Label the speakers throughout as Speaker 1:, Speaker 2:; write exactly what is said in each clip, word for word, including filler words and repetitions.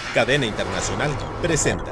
Speaker 1: Cadena Internacional presenta.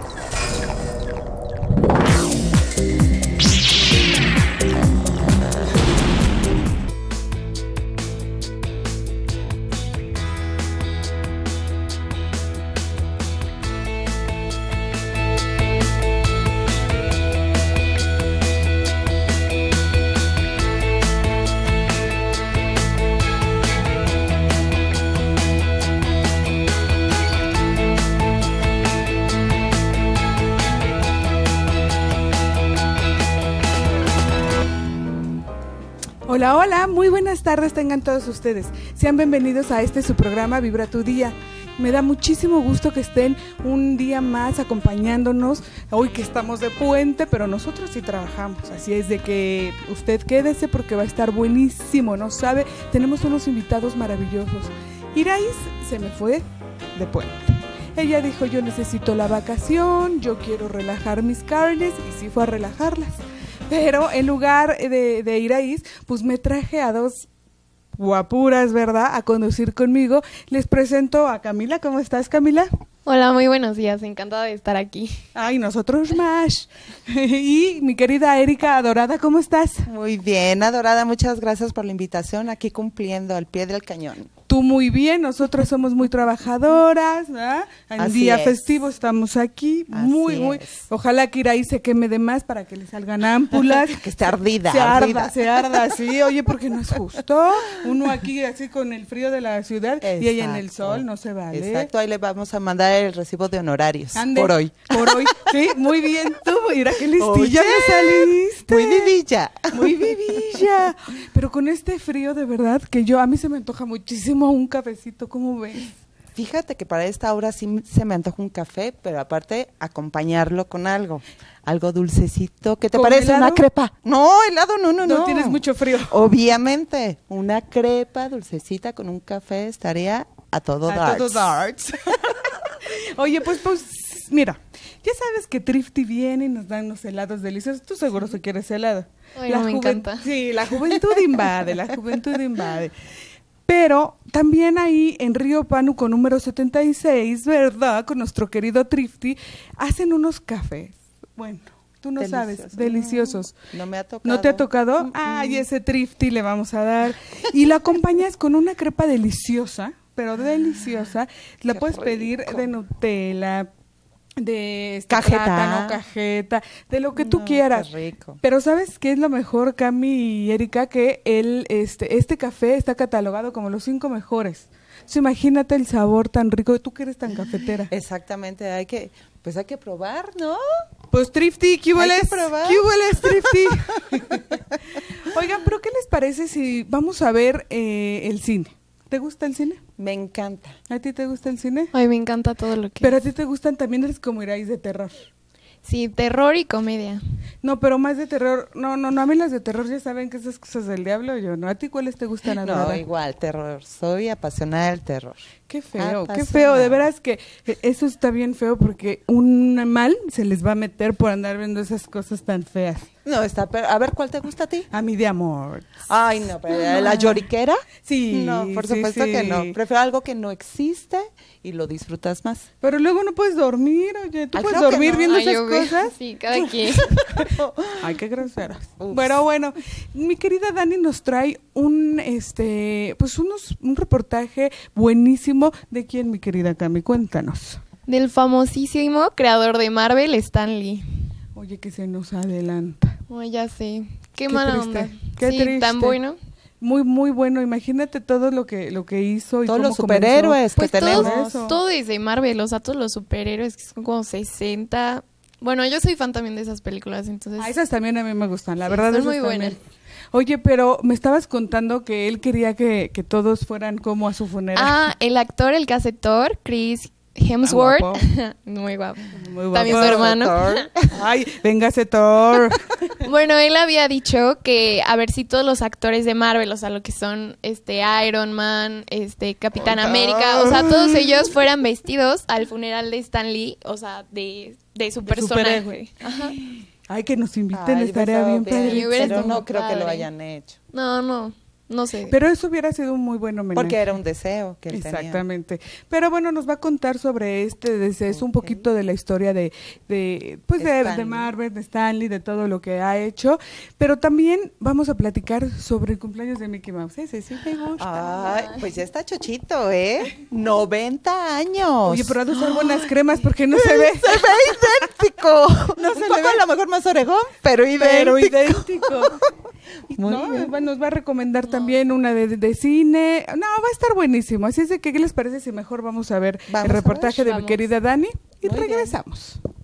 Speaker 2: Hola, hola, muy buenas tardes tengan todos ustedes. Sean bienvenidos a este su programa Vibra tu Día. Me da muchísimo gusto que estén un día más acompañándonos. Hoy que estamos de puente, pero nosotros sí trabajamos. Así es de que usted quédese porque va a estar buenísimo, ¿no sabe? Tenemos unos invitados maravillosos. Iraís se me fue de puente. Ella dijo, yo necesito la vacación, yo quiero relajar mis carnes, y sí fue a relajarlas. Pero en lugar de, de Iraís, pues me traje a dos guapuras, ¿verdad?, a conducir conmigo. Les presento a Camila. ¿Cómo estás, Camila?
Speaker 3: Hola, muy buenos días. Encantada de estar aquí.
Speaker 2: Ay, nosotros más. Y mi querida Erika Adorada, ¿cómo estás?
Speaker 4: Muy bien, Adorada. Muchas gracias por la invitación. Aquí cumpliendo al pie del cañón.
Speaker 2: Tú muy bien, nosotros somos muy trabajadoras, ¿verdad? En
Speaker 4: Así
Speaker 2: día
Speaker 4: es.
Speaker 2: festivo estamos aquí,
Speaker 4: Así
Speaker 2: muy, muy.
Speaker 4: es.
Speaker 2: Ojalá que Iraí se queme de más para que le salgan ámpulas.
Speaker 4: Que esté ardida,
Speaker 2: Se arda,
Speaker 4: ardida.
Speaker 2: se arda, sí, oye, porque no es justo. Uno aquí así con el frío de la ciudad y ella en el
Speaker 4: Exacto.
Speaker 2: sol, no se vale.
Speaker 4: Exacto, ahí le vamos a mandar el recibo de honorarios.
Speaker 2: Ande,
Speaker 4: por hoy.
Speaker 2: Por hoy, sí, muy bien tú, mira qué listilla
Speaker 4: Oye,
Speaker 2: me saliste.
Speaker 4: Muy vivilla.
Speaker 2: Muy vivilla. Pero con este frío, de verdad, que yo, a mí se me antoja muchísimo un cafecito, ¿cómo ves?
Speaker 4: Fíjate que para esta hora sí se me antoja un café, pero aparte acompañarlo con algo. Algo dulcecito. ¿Qué te
Speaker 2: ¿Con
Speaker 4: parece?
Speaker 2: helado?
Speaker 4: Una crepa. No, helado no, no, no.
Speaker 2: No tienes mucho frío.
Speaker 4: Obviamente, una crepa dulcecita con un café estaría a todo
Speaker 2: A
Speaker 4: darts.
Speaker 2: todo darts. Oye, pues, pues, mira, ya sabes que Thrifty viene y nos dan unos helados deliciosos. Tú seguro si quieres helado.
Speaker 3: Ay, no, me
Speaker 2: juven-
Speaker 3: encanta.
Speaker 2: Sí, la juventud invade, la juventud invade. Pero también ahí en Río Pánuco número setenta y seis, ¿verdad? Con nuestro querido Thrifty, hacen unos cafés. Bueno, tú no
Speaker 4: Deliciosos.
Speaker 2: sabes, deliciosos.
Speaker 4: No, no me ha tocado.
Speaker 2: ¿No te ha tocado?
Speaker 4: Mm, mm.
Speaker 2: Ay, ese Thrifty le vamos a dar. Y la acompañas con una crepa deliciosa, pero deliciosa. La
Speaker 4: Qué
Speaker 2: puedes pedir
Speaker 4: rico.
Speaker 2: de Nutella, de este
Speaker 4: Cajeta.
Speaker 2: plátano, cajeta, de lo que tú
Speaker 4: No,
Speaker 2: quieras.
Speaker 4: qué rico.
Speaker 2: Pero ¿sabes qué es lo mejor, Cami y Erika? Que el, este, este café está catalogado como los cinco mejores. Entonces, imagínate el sabor tan rico. Tú que eres tan cafetera.
Speaker 4: Exactamente, hay que, pues hay que probar, ¿no?
Speaker 2: Pues Thrifty, ¿qué
Speaker 4: Hay
Speaker 2: hueles?
Speaker 4: que probar.
Speaker 2: ¿Qué hueles, Thrifty? Oigan, pero ¿qué les parece si vamos a ver eh, el cine? ¿Te gusta el cine?
Speaker 4: Me encanta.
Speaker 2: ¿A ti te gusta el cine?
Speaker 3: Ay, me encanta todo lo que...
Speaker 2: Pero a ti te gustan también, eres como Iraís de terror.
Speaker 3: Sí, terror y comedia.
Speaker 2: No, pero más de terror. No, no, no, a mí las de terror ya saben que esas cosas del diablo, yo no. ¿A ti cuáles te gustan, Adorada?
Speaker 4: No, igual, terror. Soy apasionada del terror.
Speaker 2: Qué feo, qué
Speaker 4: Apasionada.
Speaker 2: feo, de veras que eh, eso está bien feo porque un mal se les va a meter por andar viendo esas cosas tan feas.
Speaker 4: No, está, pero a ver, ¿cuál te gusta a ti?
Speaker 2: A mí de amor.
Speaker 4: Ay, no, pero ¿la lloriquera?
Speaker 2: Sí,
Speaker 4: No, por
Speaker 2: sí,
Speaker 4: supuesto
Speaker 2: sí.
Speaker 4: que no. Prefiero algo que no existe y lo disfrutas más.
Speaker 2: Pero luego no puedes dormir, oye, ¿tú
Speaker 4: Ay,
Speaker 2: puedes
Speaker 4: claro que
Speaker 2: dormir
Speaker 4: no.
Speaker 2: viendo
Speaker 3: Ay,
Speaker 2: esas
Speaker 3: yo veo-
Speaker 2: cosas?
Speaker 3: Sí, cada quien.
Speaker 2: Ay, qué groseras.
Speaker 4: Ups.
Speaker 2: Bueno, bueno, mi querida Dani nos trae un, este, pues unos, un reportaje buenísimo. ¿De quién, mi querida Cami? Cuéntanos.
Speaker 3: Del famosísimo creador de Marvel, Stan Lee.
Speaker 2: Oye, que se nos adelanta.
Speaker 3: Ay, ya sé. Qué,
Speaker 2: Qué
Speaker 3: mala
Speaker 2: triste,
Speaker 3: onda.
Speaker 2: qué
Speaker 3: sí,
Speaker 2: triste.
Speaker 3: tan bueno.
Speaker 2: Muy, muy bueno. Imagínate todo lo que, lo que hizo y
Speaker 4: Todos
Speaker 2: cómo
Speaker 4: los superhéroes
Speaker 3: Pues
Speaker 4: que
Speaker 3: todos,
Speaker 4: tenemos.
Speaker 2: Eso.
Speaker 3: todo desde Marvel, o sea, todos los superhéroes, que son como sesenta. Bueno, yo soy fan también de esas películas, entonces...
Speaker 2: Ah, esas también a mí me gustan, la
Speaker 3: Sí,
Speaker 2: verdad.
Speaker 3: son
Speaker 2: esas
Speaker 3: muy
Speaker 2: también.
Speaker 3: buenas.
Speaker 2: Oye, pero me estabas contando que él quería que, que todos fueran como a su funeral.
Speaker 3: Ah, el actor, el que hace Thor, Chris Hemsworth.
Speaker 2: guapo.
Speaker 3: Muy guapo.
Speaker 2: Muy guapo.
Speaker 3: También su hermano.
Speaker 4: Thor.
Speaker 2: Ay, véngase Thor.
Speaker 3: Bueno, él había dicho que a ver si todos los actores de Marvel, o sea, lo que son este Iron Man, este Capitán América, o sea, todos ellos fueran vestidos al funeral de Stan Lee, o sea, de, de su
Speaker 2: De
Speaker 3: personaje.
Speaker 2: superhéroe.
Speaker 3: Ajá.
Speaker 2: Ay, que nos inviten,
Speaker 4: Ay,
Speaker 2: estaría
Speaker 4: hubiera
Speaker 2: bien
Speaker 4: estado
Speaker 2: padre.
Speaker 3: Sí, hubiera
Speaker 4: pero
Speaker 3: estado
Speaker 4: no creo que
Speaker 3: padre.
Speaker 4: lo hayan hecho.
Speaker 3: No, no. No sé.
Speaker 2: Pero eso hubiera sido un muy buen homenaje.
Speaker 4: Porque era un deseo que él
Speaker 2: Exactamente. Tenía. Pero bueno, nos va a contar sobre este deseo, okay. un poquito de la historia de, de pues de, de Marvel, de Stan Lee, de todo lo que ha hecho. Pero también vamos a platicar sobre el cumpleaños de Mickey Mouse. Ese sí me gusta.
Speaker 4: Ay, pues ya está chochito, ¿eh? noventa años.
Speaker 2: Oye, pero ha de usar buenas cremas porque no se ve.
Speaker 4: Se ve idéntico. No se un poco le ve. A lo mejor más orejón, pero idéntico. Pero idéntico.
Speaker 2: ¿No? Nos va a recomendar no. también una de, de cine. No, va a estar buenísimo. Así es de que, ¿qué les parece si mejor vamos a ver vamos el reportaje ver, de mi querida Dani? Y Muy regresamos. Bien.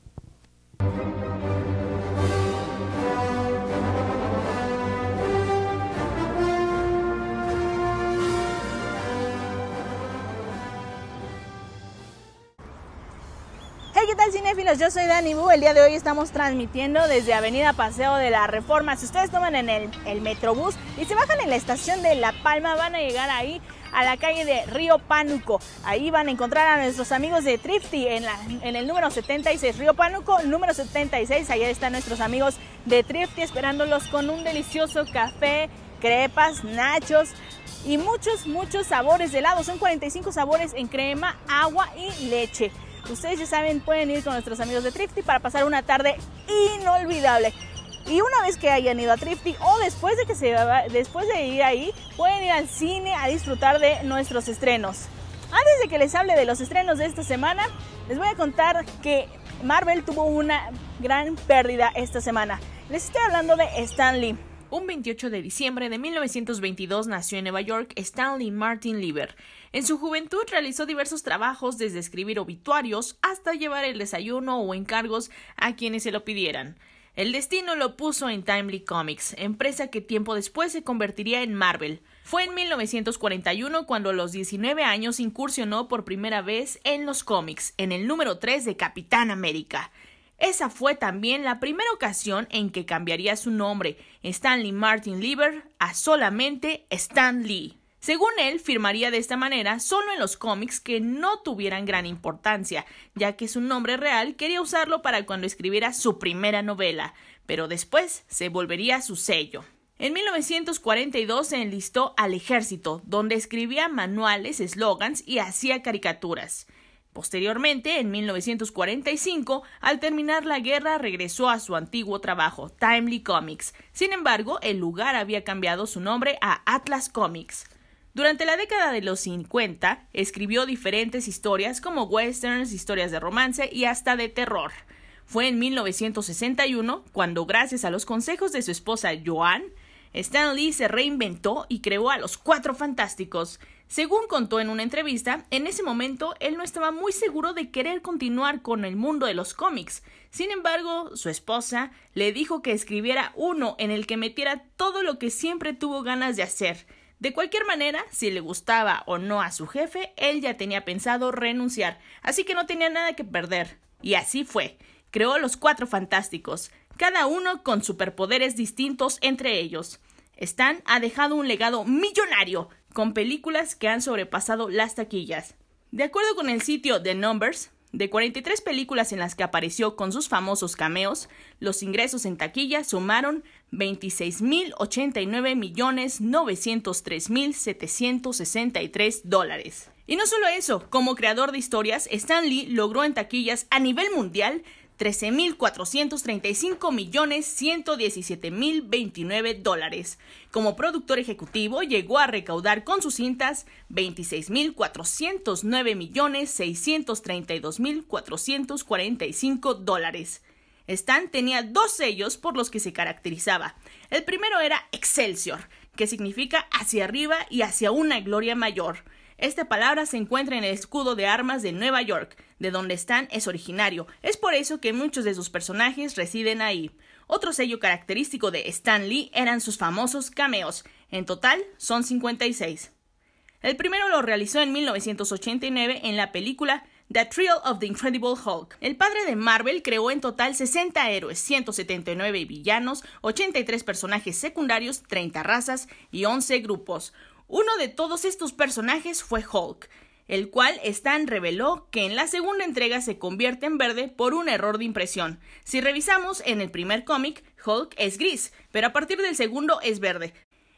Speaker 5: Hey, ¿qué tal, cinéfilos? Yo soy Dani Bu. El día de hoy estamos transmitiendo desde Avenida Paseo de la Reforma. Si ustedes toman en el, el Metrobús y se bajan en la estación de La Palma, van a llegar ahí a la calle de Río Pánuco. Ahí van a encontrar a nuestros amigos de Thrifty en, la, en el número setenta y seis. Río Pánuco, número setenta y seis. Allá están nuestros amigos de Thrifty esperándolos con un delicioso café, crepas, nachos y muchos, muchos sabores de helado. Son cuarenta y cinco sabores en crema, agua y leche. Ustedes ya saben, pueden ir con nuestros amigos de Thrifty para pasar una tarde inolvidable. Y una vez que hayan ido a Thrifty o después de que se después de ir ahí, pueden ir al cine a disfrutar de nuestros estrenos. Antes de que les hable de los estrenos de esta semana, les voy a contar que Marvel tuvo una gran pérdida esta semana. Les estoy hablando de Stan Lee.
Speaker 6: Un veintiocho de diciembre de mil novecientos veintidós nació en Nueva York Stan Lee Martin Lieber. En su juventud realizó diversos trabajos, desde escribir obituarios hasta llevar el desayuno o encargos a quienes se lo pidieran. El destino lo puso en Timely Comics, empresa que tiempo después se convertiría en Marvel. Fue en mil novecientos cuarenta y uno cuando a los diecinueve años incursionó por primera vez en los cómics, en el número tres de Capitán América. Esa fue también la primera ocasión en que cambiaría su nombre, Stan Lee Martin Lieber, a solamente Stan Lee. Según él, firmaría de esta manera solo en los cómics que no tuvieran gran importancia, ya que su nombre real quería usarlo para cuando escribiera su primera novela, pero después se volvería su sello. En mil novecientos cuarenta y dos se enlistó al ejército, donde escribía manuales, eslogans y hacía caricaturas. Posteriormente, en mil novecientos cuarenta y cinco, al terminar la guerra, regresó a su antiguo trabajo, Timely Comics. Sin embargo, el lugar había cambiado su nombre a Atlas Comics. Durante la década de los cincuenta, escribió diferentes historias como westerns, historias de romance y hasta de terror. Fue en mil novecientos sesenta y uno cuando, gracias a los consejos de su esposa Joan, Stan Lee se reinventó y creó a los Cuatro Fantásticos. Según contó en una entrevista, en ese momento él no estaba muy seguro de querer continuar con el mundo de los cómics. Sin embargo, su esposa le dijo que escribiera uno en el que metiera todo lo que siempre tuvo ganas de hacer. De cualquier manera, si le gustaba o no a su jefe, él ya tenía pensado renunciar, así que no tenía nada que perder. Y así fue. Creó los Cuatro Fantásticos, cada uno con superpoderes distintos entre ellos. Stan ha dejado un legado millonario, con películas que han sobrepasado las taquillas. De acuerdo con el sitio The Numbers, de cuarenta y tres películas en las que apareció con sus famosos cameos, los ingresos en taquilla sumaron veintiséis mil ochenta y nueve millones novecientos tres mil setecientos sesenta y tres dólares. Y no solo eso, como creador de historias, Stan Lee logró en taquillas a nivel mundial trece mil cuatrocientos treinta y cinco millones ciento diecisiete mil veintinueve dólares. Como productor ejecutivo, llegó a recaudar con sus cintas veintiséis mil cuatrocientos nueve millones seiscientos treinta y dos mil cuatrocientos cuarenta y cinco dólares. Stan tenía dos sellos por los que se caracterizaba. El primero era Excelsior, que significa hacia arriba y hacia una gloria mayor. Esta palabra se encuentra en el escudo de armas de Nueva York, de donde Stan es originario. Es por eso que muchos de sus personajes residen ahí. Otro sello característico de Stan Lee eran sus famosos cameos. En total, son cincuenta y seis. El primero lo realizó en mil novecientos ochenta y nueve en la película The Thrill of the Incredible Hulk. El padre de Marvel creó en total sesenta héroes, ciento setenta y nueve villanos, ochenta y tres personajes secundarios, treinta razas y once grupos. Uno de todos estos personajes fue Hulk, el cual Stan reveló que en la segunda entrega se convierte en verde por un error de impresión. Si revisamos en el primer cómic, Hulk es gris, pero a partir del segundo es verde.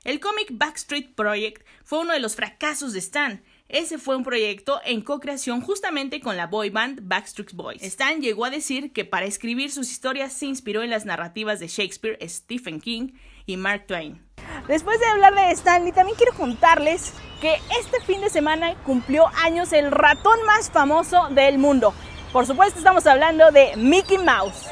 Speaker 6: El cómic Backstreet Project fue uno de los fracasos de Stan. Ese fue un proyecto en co-creación justamente con la boy band Backstreet Boys. Stan llegó a decir que para escribir sus historias se inspiró en las narrativas de Shakespeare, Stephen King y Mark Twain.
Speaker 5: Después de hablar de Stan Lee, también quiero contarles que este fin de semana cumplió años el ratón más famoso del mundo. Por supuesto, estamos hablando de Mickey Mouse.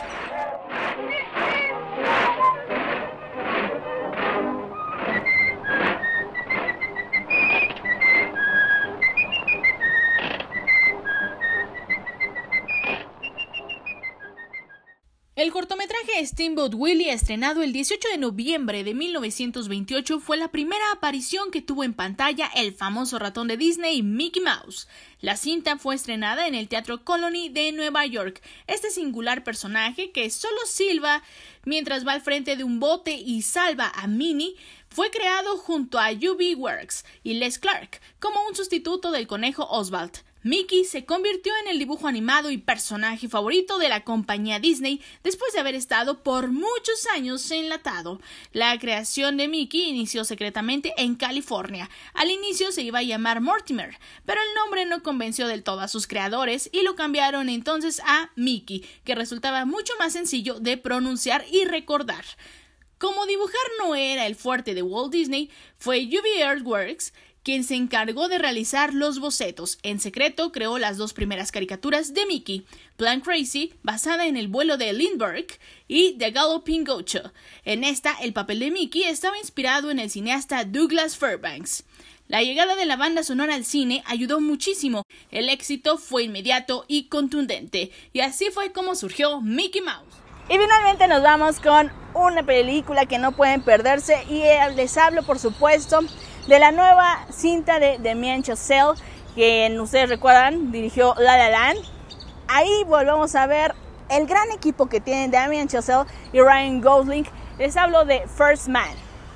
Speaker 6: El cortometraje Steamboat Willie, estrenado el dieciocho de noviembre de mil novecientos veintiocho, fue la primera aparición que tuvo en pantalla el famoso ratón de Disney, Mickey Mouse. La cinta fue estrenada en el Teatro Colony de Nueva York. Este singular personaje, que solo silba mientras va al frente de un bote y salva a Minnie, fue creado junto a U B Works y Les Clark como un sustituto del conejo Oswald. Mickey se convirtió en el dibujo animado y personaje favorito de la compañía Disney después de haber estado por muchos años enlatado. La creación de Mickey inició secretamente en California. Al inicio se iba a llamar Mortimer, pero el nombre no convenció del todo a sus creadores y lo cambiaron entonces a Mickey, que resultaba mucho más sencillo de pronunciar y recordar. Como dibujar no era el fuerte de Walt Disney, fue U V Artworks quien se encargó de realizar los bocetos. En secreto creó las dos primeras caricaturas de Mickey, Plan Crazy, basada en el vuelo de Lindbergh, y The Galloping Gaucho. En esta, el papel de Mickey estaba inspirado en el cineasta Douglas Fairbanks. La llegada de la banda sonora al cine ayudó muchísimo. El éxito fue inmediato y contundente, y así fue como surgió Mickey Mouse.
Speaker 5: Y finalmente nos vamos con una película que no pueden perderse, y les hablo, por supuesto, de la nueva cinta de Damien Chazelle, que ustedes recuerdan, dirigió La La Land. Ahí volvemos a ver el gran equipo que tienen Damien Chazelle y Ryan Gosling. Les hablo de First Man.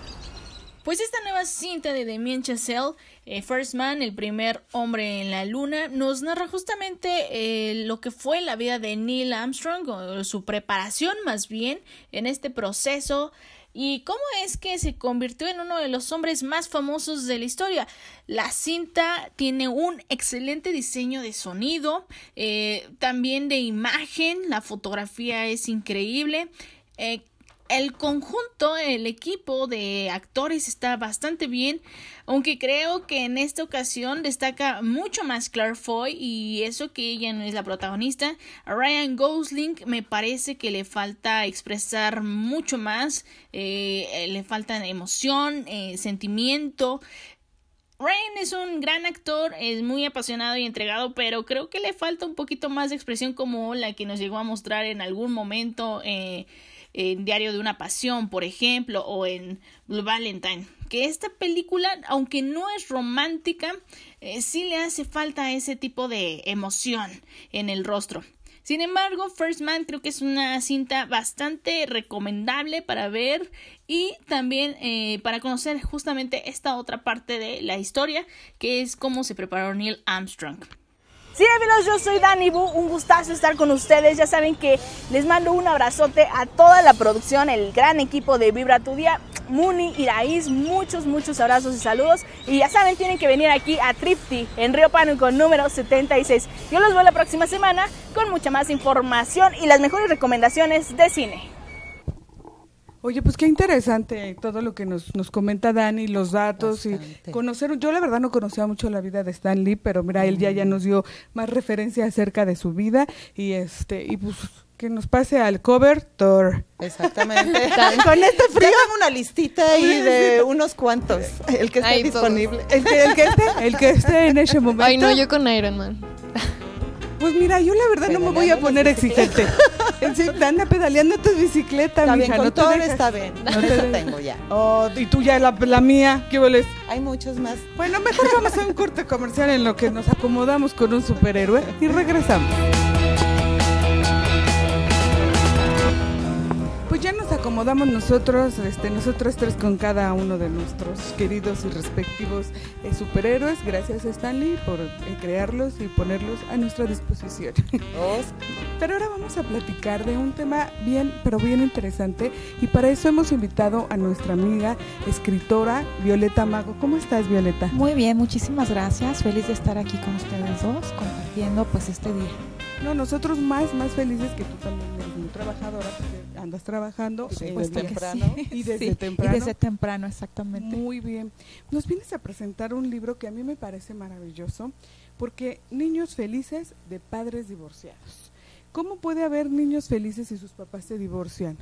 Speaker 6: Pues esta nueva cinta de Damien Chazelle, eh, First Man, el primer hombre en la luna, nos narra justamente eh, lo que fue la vida de Neil Armstrong, o su preparación más bien, en este proceso, y cómo es que se convirtió en uno de los hombres más famosos de la historia. La cinta tiene un excelente diseño de sonido, eh, también de imagen, la fotografía es increíble. Eh, El conjunto, el equipo de actores está bastante bien, aunque creo que en esta ocasión destaca mucho más Claire Foy, y eso que ella no es la protagonista. A Ryan Gosling me parece que le falta expresar mucho más, eh, le falta emoción, eh, sentimiento. Ryan es un gran actor, es muy apasionado y entregado, pero creo que le falta un poquito más de expresión como la que nos llegó a mostrar en algún momento eh, en Diario de una Pasión, por ejemplo, o en Blue Valentine. Que esta película, aunque no es romántica, eh, sí le hace falta ese tipo de emoción en el rostro. Sin embargo, First Man creo que es una cinta bastante recomendable para ver y también eh, para conocer justamente esta otra parte de la historia, que es cómo se preparó Neil Armstrong.
Speaker 5: Cinéfilos, yo soy Dani Bu, un gustazo estar con ustedes. Ya saben que les mando un abrazote a toda la producción, el gran equipo de Vibra Tu Día, Muni, Iraíz, muchos, muchos abrazos y saludos. Y ya saben, tienen que venir aquí a Trifty, en Río Pánuco, número setenta y seis. Yo los veo la próxima semana con mucha más información y las mejores recomendaciones de cine.
Speaker 2: Oye, pues qué interesante todo lo que nos, nos comenta Dani, los datos. Bastante. Y conocer, yo la verdad no conocía mucho la vida de Stan Lee, pero mira, él ya, ya nos dio más referencia acerca de su vida y este y pues que nos pase al cover tour.
Speaker 4: Exactamente. Con este frío. Tengo una listita ahí de unos cuantos, el que esté Ay, disponible.
Speaker 2: El que, el que esté, el que esté en ese momento.
Speaker 3: Ay, no, yo con Iron Man.
Speaker 2: Pues mira, yo la verdad no me voy a poner exigente. Anda pedaleando tu bicicleta,
Speaker 4: está
Speaker 2: mija.
Speaker 4: Bien, con
Speaker 2: no
Speaker 4: todo
Speaker 2: dejas...
Speaker 4: está bien. No te tengo ya.
Speaker 2: Oh, y tú ya la, la mía, ¿qué voles?
Speaker 4: Hay muchos más.
Speaker 2: Bueno, mejor vamos a un corte comercial en lo que nos acomodamos con un superhéroe y regresamos. Pues ya nos acomodamos nosotros, este, nosotros tres con cada uno de nuestros queridos y respectivos eh, superhéroes. Gracias, Stanley, por eh, crearlos y ponerlos a nuestra disposición. Pero ahora vamos a platicar de un tema bien, pero bien interesante, y para eso hemos invitado a nuestra amiga escritora Violeta Mago. ¿Cómo estás, Violeta?
Speaker 7: Muy bien, muchísimas gracias. Feliz de estar aquí con ustedes dos, compartiendo pues este día.
Speaker 2: No, nosotros más, más felices que tú también eres muy trabajadora, porque andas trabajando
Speaker 7: Por
Speaker 2: eh,
Speaker 7: supuesto
Speaker 2: desde
Speaker 7: que
Speaker 2: temprano,
Speaker 7: sí.
Speaker 2: y desde
Speaker 7: Sí,
Speaker 2: temprano.
Speaker 7: Y desde temprano, exactamente.
Speaker 2: Muy bien. Nos vienes a presentar un libro que a mí me parece maravilloso, porque Niños felices de padres divorciados. ¿Cómo puede haber niños felices si sus papás se divorcian?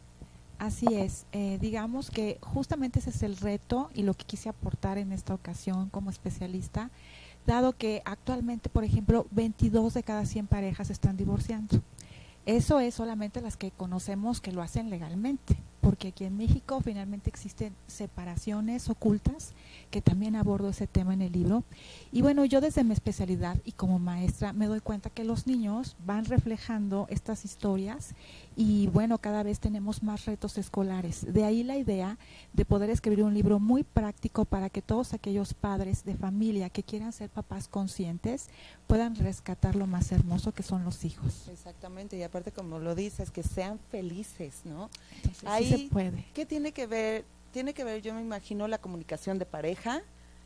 Speaker 7: Así es, eh, digamos que justamente ese es el reto y lo que quise aportar en esta ocasión como especialista, dado que actualmente, por ejemplo, veintidós de cada cien parejas se están divorciando. Eso es solamente las que conocemos que lo hacen legalmente, porque aquí en México finalmente existen separaciones ocultas, que también abordo ese tema en el libro. Y bueno, yo desde mi especialidad y como maestra me doy cuenta que los niños van reflejando estas historias y bueno, cada vez tenemos más retos escolares. De ahí la idea de poder escribir un libro muy práctico para que todos aquellos padres de familia que quieran ser papás conscientes puedan rescatar lo más hermoso que son los hijos.
Speaker 4: Exactamente, y aparte como lo dices, que sean felices, ¿no?
Speaker 7: Entonces,
Speaker 4: Ahí,
Speaker 7: sí se puede.
Speaker 4: ¿qué tiene que ver? Tiene que ver, yo me imagino, la comunicación de pareja,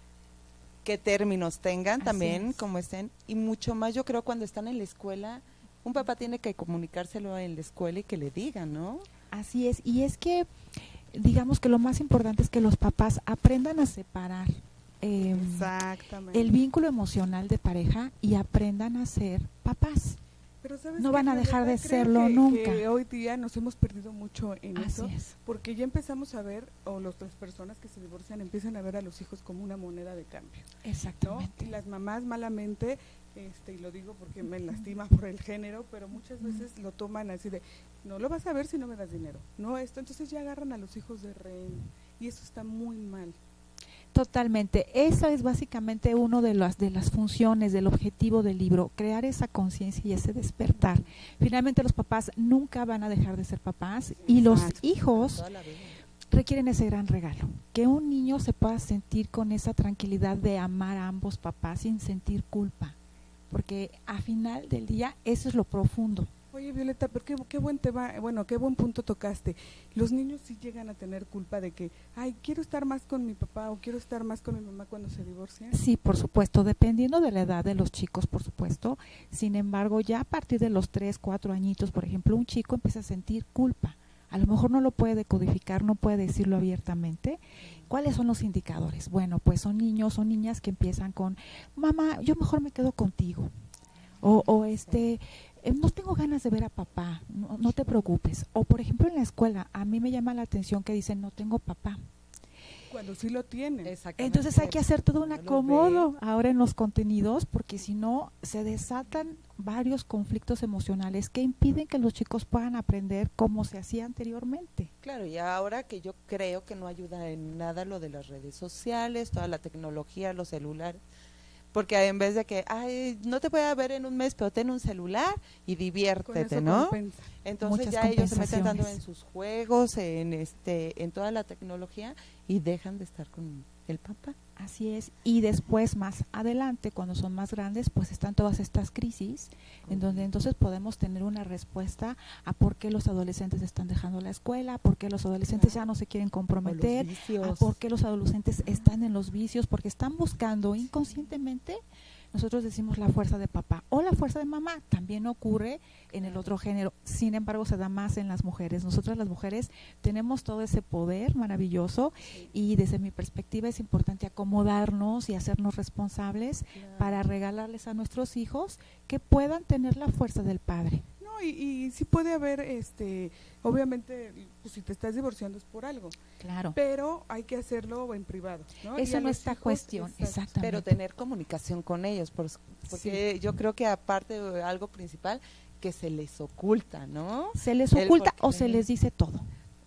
Speaker 4: qué términos tengan
Speaker 7: Así
Speaker 4: también,
Speaker 7: es.
Speaker 4: como estén, y mucho más yo creo cuando están en la escuela, un papá tiene que comunicárselo en la escuela y que le digan, ¿no?
Speaker 7: Así es, y es que digamos que lo más importante es que los papás aprendan a separar eh,
Speaker 2: Exactamente.
Speaker 7: el vínculo emocional de pareja y aprendan a ser papás.
Speaker 2: Pero ¿sabes
Speaker 7: no
Speaker 2: qué,
Speaker 7: van a
Speaker 2: Violeta?
Speaker 7: dejar de
Speaker 2: Creo
Speaker 7: serlo
Speaker 2: que,
Speaker 7: nunca.
Speaker 2: que hoy día nos hemos perdido mucho en
Speaker 7: Así
Speaker 2: eso,
Speaker 7: es.
Speaker 2: porque ya empezamos a ver, o los, las personas que se divorcian empiezan a ver a los hijos como una moneda de cambio, ¿no?
Speaker 7: Exactamente.
Speaker 2: Y las mamás malamente, este, y lo digo porque me lastima por el género, pero muchas veces lo toman así de, no lo vas a ver si no me das dinero, no esto, entonces ya agarran a los hijos de rehén, y eso está muy mal.
Speaker 7: Totalmente, esa es básicamente uno de las de las funciones del objetivo del libro, crear esa conciencia y ese despertar. Finalmente los papás nunca van a dejar de ser papás y los
Speaker 2: Exacto.
Speaker 7: hijos
Speaker 4: Toda la vida.
Speaker 7: requieren ese gran regalo, que un niño se pueda sentir con esa tranquilidad de amar a ambos papás sin sentir culpa, porque a final del día eso es lo profundo.
Speaker 2: Oye, Violeta, pero qué, qué buen tema, bueno, qué buen punto tocaste. Los niños sí llegan a tener culpa de que, ay, quiero estar más con mi papá o quiero estar más con mi mamá cuando se divorcian.
Speaker 7: Sí, por supuesto, dependiendo de la edad de los chicos, por supuesto. Sin embargo, ya a partir de los tres, cuatro añitos, por ejemplo, un chico empieza a sentir culpa. A lo mejor no lo puede decodificar, no puede decirlo abiertamente. ¿Cuáles son los indicadores? Bueno, pues son niños, son niñas que empiezan con, mamá, yo mejor me quedo contigo. O, o este, eh, no tengo ganas de ver a papá, no, no te preocupes. O por ejemplo en la escuela, a mí me llama la atención que dicen, no tengo papá.
Speaker 2: Cuando sí lo tienen.
Speaker 4: Exactamente.
Speaker 7: Entonces hay que hacer todo un
Speaker 4: No lo
Speaker 7: acomodo
Speaker 4: ve.
Speaker 7: ahora en los contenidos, porque si no se desatan varios conflictos emocionales que impiden que los chicos puedan aprender como se hacía anteriormente.
Speaker 4: Claro, y ahora que yo creo que no ayuda en nada lo de las redes sociales, toda la tecnología, los celulares, porque en vez de que, ay, no te voy a ver en un mes, pero ten un celular y
Speaker 2: Con
Speaker 4: diviértete,
Speaker 2: eso
Speaker 4: ¿no?
Speaker 2: compensa.
Speaker 4: Entonces
Speaker 7: Muchas
Speaker 4: ya ellos se meten tanto
Speaker 7: compensaciones.
Speaker 4: en sus juegos, en este, en toda la tecnología y dejan de estar con el papá.
Speaker 7: Así es, y después más adelante, cuando son más grandes, pues están todas estas crisis, en donde entonces podemos tener una respuesta a por qué los adolescentes están dejando la escuela, por qué los adolescentes ya no se quieren comprometer,
Speaker 4: O los vicios.
Speaker 7: a por qué los adolescentes están en los vicios, porque están buscando inconscientemente, nosotros decimos la fuerza de papá o la fuerza de mamá, también ocurre en el otro género, sin embargo se da más en las mujeres. Nosotras las mujeres tenemos todo ese poder maravilloso y desde mi perspectiva es importante acomodarnos y hacernos responsables
Speaker 4: Claro.
Speaker 7: para regalarles a nuestros hijos que puedan tener la fuerza del padre.
Speaker 2: No, y, y sí puede haber, este, obviamente, pues si te estás divorciando es por algo,
Speaker 7: Claro.
Speaker 2: pero hay que hacerlo en privado, ¿no? Y
Speaker 7: Eso
Speaker 2: a
Speaker 7: no
Speaker 2: los
Speaker 7: está
Speaker 2: hijos,
Speaker 7: cuestión,
Speaker 2: exacto.
Speaker 7: exactamente.
Speaker 4: Pero tener comunicación con ellos, por- porque yo creo que aparte de algo principal, que se les oculta, ¿no?
Speaker 7: ¿Se les
Speaker 4: El
Speaker 7: oculta
Speaker 4: por
Speaker 7: o
Speaker 4: qué.
Speaker 7: se les dice todo?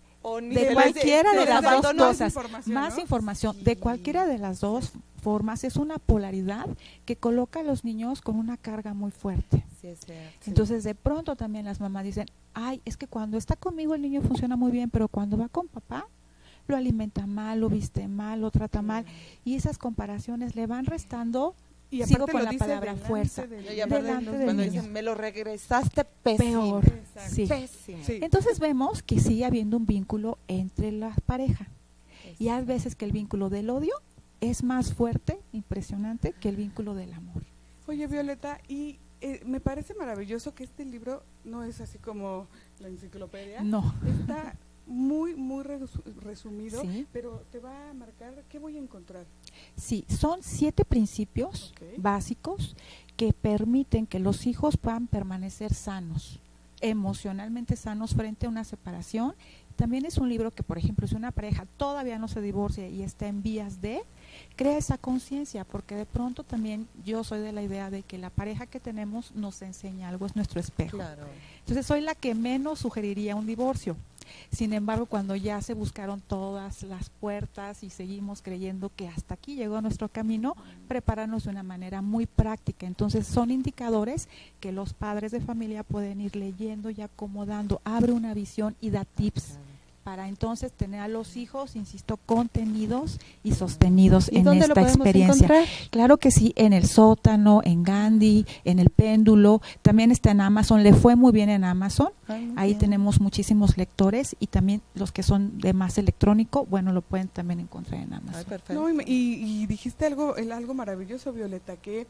Speaker 4: O ni
Speaker 7: De
Speaker 4: se les-
Speaker 7: cualquiera
Speaker 4: se
Speaker 7: de
Speaker 4: les
Speaker 7: las dos
Speaker 4: abandona.
Speaker 7: cosas,
Speaker 2: información,
Speaker 7: más
Speaker 2: ¿no?
Speaker 7: información,
Speaker 4: Sí.
Speaker 7: de cualquiera de las dos formas, es una polaridad que coloca a los niños con una carga muy fuerte.
Speaker 4: Sí, es cierto.
Speaker 7: Entonces, de pronto también las mamás dicen, ay, es que cuando está conmigo el niño funciona muy bien, pero cuando va con papá, lo alimenta mal, lo viste mal, lo trata mal. Y esas comparaciones le van restando,
Speaker 2: y
Speaker 7: sigo
Speaker 2: aparte
Speaker 7: con
Speaker 2: lo
Speaker 7: la
Speaker 2: dice
Speaker 7: palabra
Speaker 2: delante
Speaker 7: fuerza.
Speaker 2: del-
Speaker 4: Y aparte,
Speaker 7: delante del
Speaker 4: cuando
Speaker 7: niño.
Speaker 4: dicen, me lo regresaste pésimo.
Speaker 7: Peor.
Speaker 2: Exacto.
Speaker 7: Sí.
Speaker 4: Pésimo.
Speaker 2: Sí.
Speaker 7: Entonces vemos que sigue habiendo un vínculo entre la pareja. Y hay veces que el vínculo del odio es más fuerte, impresionante, que el vínculo del amor.
Speaker 2: Oye, Violeta, y eh, me parece maravilloso que este libro no es así como la enciclopedia.
Speaker 7: No.
Speaker 2: Está muy, muy resu- resumido,
Speaker 7: Sí.
Speaker 2: pero te va a marcar qué voy a encontrar.
Speaker 7: Sí, son siete principios
Speaker 2: Ok.
Speaker 7: básicos que permiten que los hijos puedan permanecer sanos, emocionalmente sanos frente a una separación. También es un libro que, por ejemplo, si una pareja todavía no se divorcia y está en vías de, crea esa conciencia, porque de pronto también yo soy de la idea de que la pareja que tenemos nos enseña algo, es nuestro espejo.
Speaker 4: Claro.
Speaker 7: Entonces soy la que menos sugeriría un divorcio. Sin embargo, cuando ya se buscaron todas las puertas y seguimos creyendo que hasta aquí llegó nuestro camino, prepararnos de una manera muy práctica. Entonces son indicadores que los padres de familia pueden ir leyendo y acomodando. Abre una visión y da tips para entonces tener a los hijos, insisto, contenidos y sostenidos
Speaker 4: ¿Y
Speaker 7: en
Speaker 4: dónde lo
Speaker 7: esta
Speaker 4: podemos
Speaker 7: experiencia.
Speaker 4: encontrar?
Speaker 7: Claro que sí, en el sótano, en Gandhi, en el péndulo, también está en Amazon, le fue muy bien en Amazon,
Speaker 4: Ay, muy
Speaker 7: ahí
Speaker 4: bien.
Speaker 7: tenemos muchísimos lectores y también los que son de más electrónico, bueno, lo pueden también encontrar en
Speaker 4: Ay,
Speaker 7: Amazon.
Speaker 4: perfecto.
Speaker 2: No, y, me- y- y dijiste algo, el, algo maravilloso, Violeta, que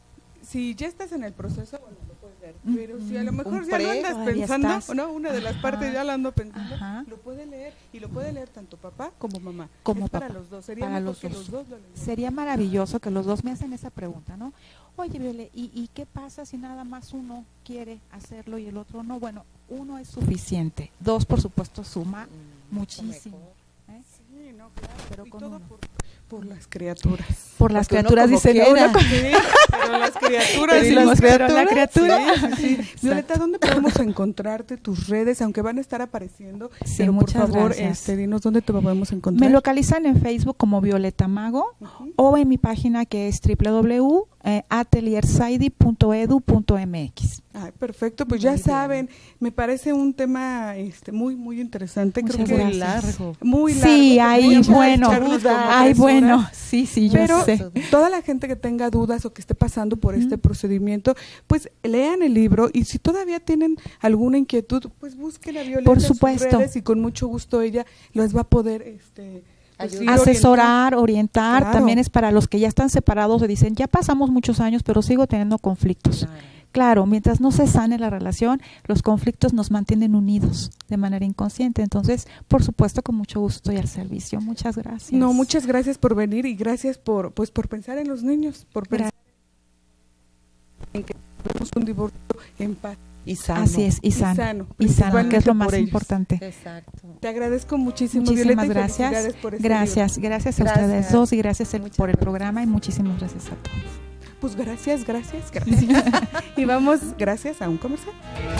Speaker 2: si ya estás en el proceso, bueno, lo puedes leer, pero si a lo
Speaker 7: Mm,
Speaker 2: mejor
Speaker 4: un
Speaker 2: ya lo
Speaker 4: pre,
Speaker 2: andas
Speaker 7: todavía
Speaker 2: pensando,
Speaker 7: estás.
Speaker 2: ¿no? Una de las
Speaker 7: Ajá.
Speaker 2: partes ya la ando pensando,
Speaker 7: Ajá.
Speaker 2: lo puede leer, y lo puede leer tanto papá como mamá.
Speaker 7: Como
Speaker 2: es para
Speaker 7: papá,
Speaker 2: los dos, sería
Speaker 7: para
Speaker 2: mejor
Speaker 7: los
Speaker 2: que
Speaker 7: dos.
Speaker 2: los dos lo leyeran.
Speaker 7: Sería maravilloso que los dos me hacen esa pregunta, ¿no? Oye, Viole, ¿y, ¿y qué pasa si nada más uno quiere hacerlo y el otro no? Bueno, uno es suficiente, dos, por supuesto, suma
Speaker 4: Mm,
Speaker 7: muchísimo.
Speaker 4: mejor.
Speaker 7: ¿eh?
Speaker 2: Sí, no, claro,
Speaker 7: Pero
Speaker 2: y
Speaker 7: con
Speaker 2: todo
Speaker 7: uno.
Speaker 2: por, por las criaturas.
Speaker 7: Por las
Speaker 4: Porque uno
Speaker 7: criaturas,
Speaker 4: como
Speaker 7: dicen,
Speaker 4: quiera.
Speaker 7: uno con-
Speaker 2: Sí, pero las criaturas.
Speaker 7: Decimos,
Speaker 2: las
Speaker 7: pero la criatura.
Speaker 2: Sí, sí, sí. Violeta, ¿dónde podemos encontrarte tus redes? Aunque van a estar apareciendo,
Speaker 7: Sí,
Speaker 2: pero por
Speaker 7: muchas
Speaker 2: favor,
Speaker 7: gracias.
Speaker 2: este, dinos dónde te podemos encontrar.
Speaker 7: Me localizan en Facebook como Violeta Mago
Speaker 2: Ujú.
Speaker 7: o en mi página que es doble u doble u doble u punto atelier saidi punto edu punto m x.
Speaker 2: Ay, perfecto, pues
Speaker 4: Muy
Speaker 2: ya
Speaker 4: bien.
Speaker 2: saben, me parece un tema este muy muy interesante,
Speaker 7: Muchas
Speaker 2: creo que
Speaker 7: gracias.
Speaker 4: largo.
Speaker 2: muy largo.
Speaker 7: Sí,
Speaker 2: que
Speaker 7: ay,
Speaker 2: podríamos
Speaker 7: bueno,
Speaker 2: echarnos como
Speaker 7: ay,
Speaker 2: tres
Speaker 7: bueno,
Speaker 2: horas.
Speaker 7: sí, sí, yo
Speaker 2: Pero
Speaker 7: sé.
Speaker 2: toda la gente que tenga dudas o que esté pasando por este
Speaker 7: Ujú.
Speaker 2: procedimiento, pues lean el libro y si todavía tienen alguna inquietud, pues busquen a Violeta
Speaker 7: Por
Speaker 2: en sus
Speaker 7: supuesto.
Speaker 2: redes y con mucho gusto ella les va a poder este pues,
Speaker 4: Ayudar.
Speaker 2: ir
Speaker 7: Asesorar, orientar,
Speaker 2: Claro.
Speaker 7: también es para los que ya están separados y dicen, ya pasamos muchos años, pero sigo teniendo conflictos.
Speaker 4: Claro.
Speaker 7: Claro, mientras no se sane la relación, los conflictos nos mantienen unidos de manera inconsciente. Entonces, por supuesto, con mucho gusto y al servicio. Muchas gracias.
Speaker 2: No, muchas gracias por venir y gracias por pues por pensar en los niños, por pensar en que tenemos un divorcio en paz.
Speaker 4: Y sano.
Speaker 7: Así es, y
Speaker 2: Y
Speaker 7: sano,
Speaker 2: sano,
Speaker 7: y sano, que es lo
Speaker 2: principalmente
Speaker 7: más
Speaker 2: por ellos.
Speaker 7: importante.
Speaker 4: Exacto.
Speaker 2: Te agradezco muchísimo,
Speaker 7: Muchísimas
Speaker 2: Violeta, y
Speaker 7: gracias.
Speaker 2: felicidades por este
Speaker 7: Gracias, gracias a
Speaker 4: Gracias.
Speaker 7: ustedes dos y gracias el-
Speaker 4: Muchas
Speaker 7: por el
Speaker 4: gracias.
Speaker 7: programa y muchísimas gracias a todos.
Speaker 2: libro. Pues gracias, gracias, gracias. Y vamos, gracias a un comercial.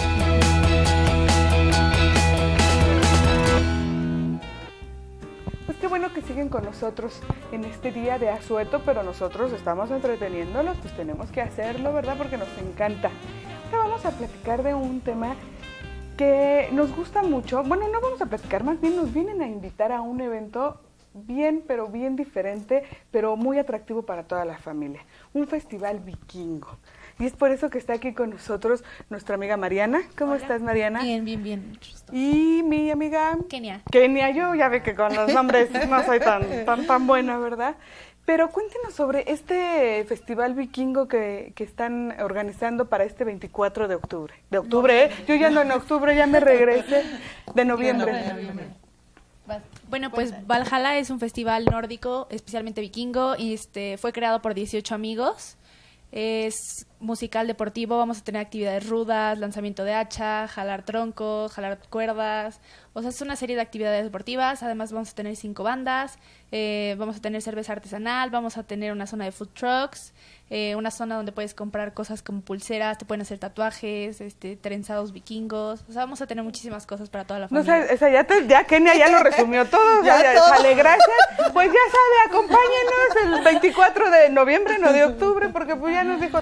Speaker 2: Pues qué bueno que siguen con nosotros en este día de asueto, pero nosotros estamos entreteniéndolos, pues tenemos que hacerlo, ¿verdad? Porque nos encanta. Ahora vamos a platicar de un tema que nos gusta mucho. Bueno, no vamos a platicar, más bien nos vienen a invitar a un evento bien, pero bien diferente, pero muy atractivo para toda la familia. Un festival vikingo. Y es por eso que está aquí con nosotros nuestra amiga Mariana. ¿Cómo estás, Mariana?
Speaker 8: Bien, bien, bien. Mucho gusto.
Speaker 2: Y mi amiga
Speaker 8: Kenia.
Speaker 2: Kenia. Yo ya ve que con los nombres no soy tan, tan, tan buena, ¿verdad? Pero cuéntenos sobre este festival vikingo que, que están organizando para este veinticuatro de octubre. De octubre, ¿eh? Yo ya ando en octubre, ya me regresé de noviembre.
Speaker 8: Bueno, pues Valhalla es un festival nórdico, especialmente vikingo, y este fue creado por dieciocho amigos. Es musical deportivo, vamos a tener actividades rudas, lanzamiento de hacha, jalar tronco, jalar cuerdas, o sea, es una serie de actividades deportivas. Además vamos a tener cinco bandas, eh, vamos a tener cerveza artesanal, vamos a tener una zona de food trucks, eh, una zona donde puedes comprar cosas como pulseras, te pueden hacer tatuajes, este, trenzados vikingos, o sea, vamos a tener muchísimas cosas para toda la
Speaker 2: No
Speaker 8: familia.
Speaker 2: sé, o sea, ya, te- ya Kenia ya lo resumió todo,
Speaker 4: Ya
Speaker 2: ya,
Speaker 4: todo.
Speaker 2: sale, gracias. Pues ya sabe, acompáñenos el veinticuatro de noviembre, no de octubre, porque pues ya nos dijo todo.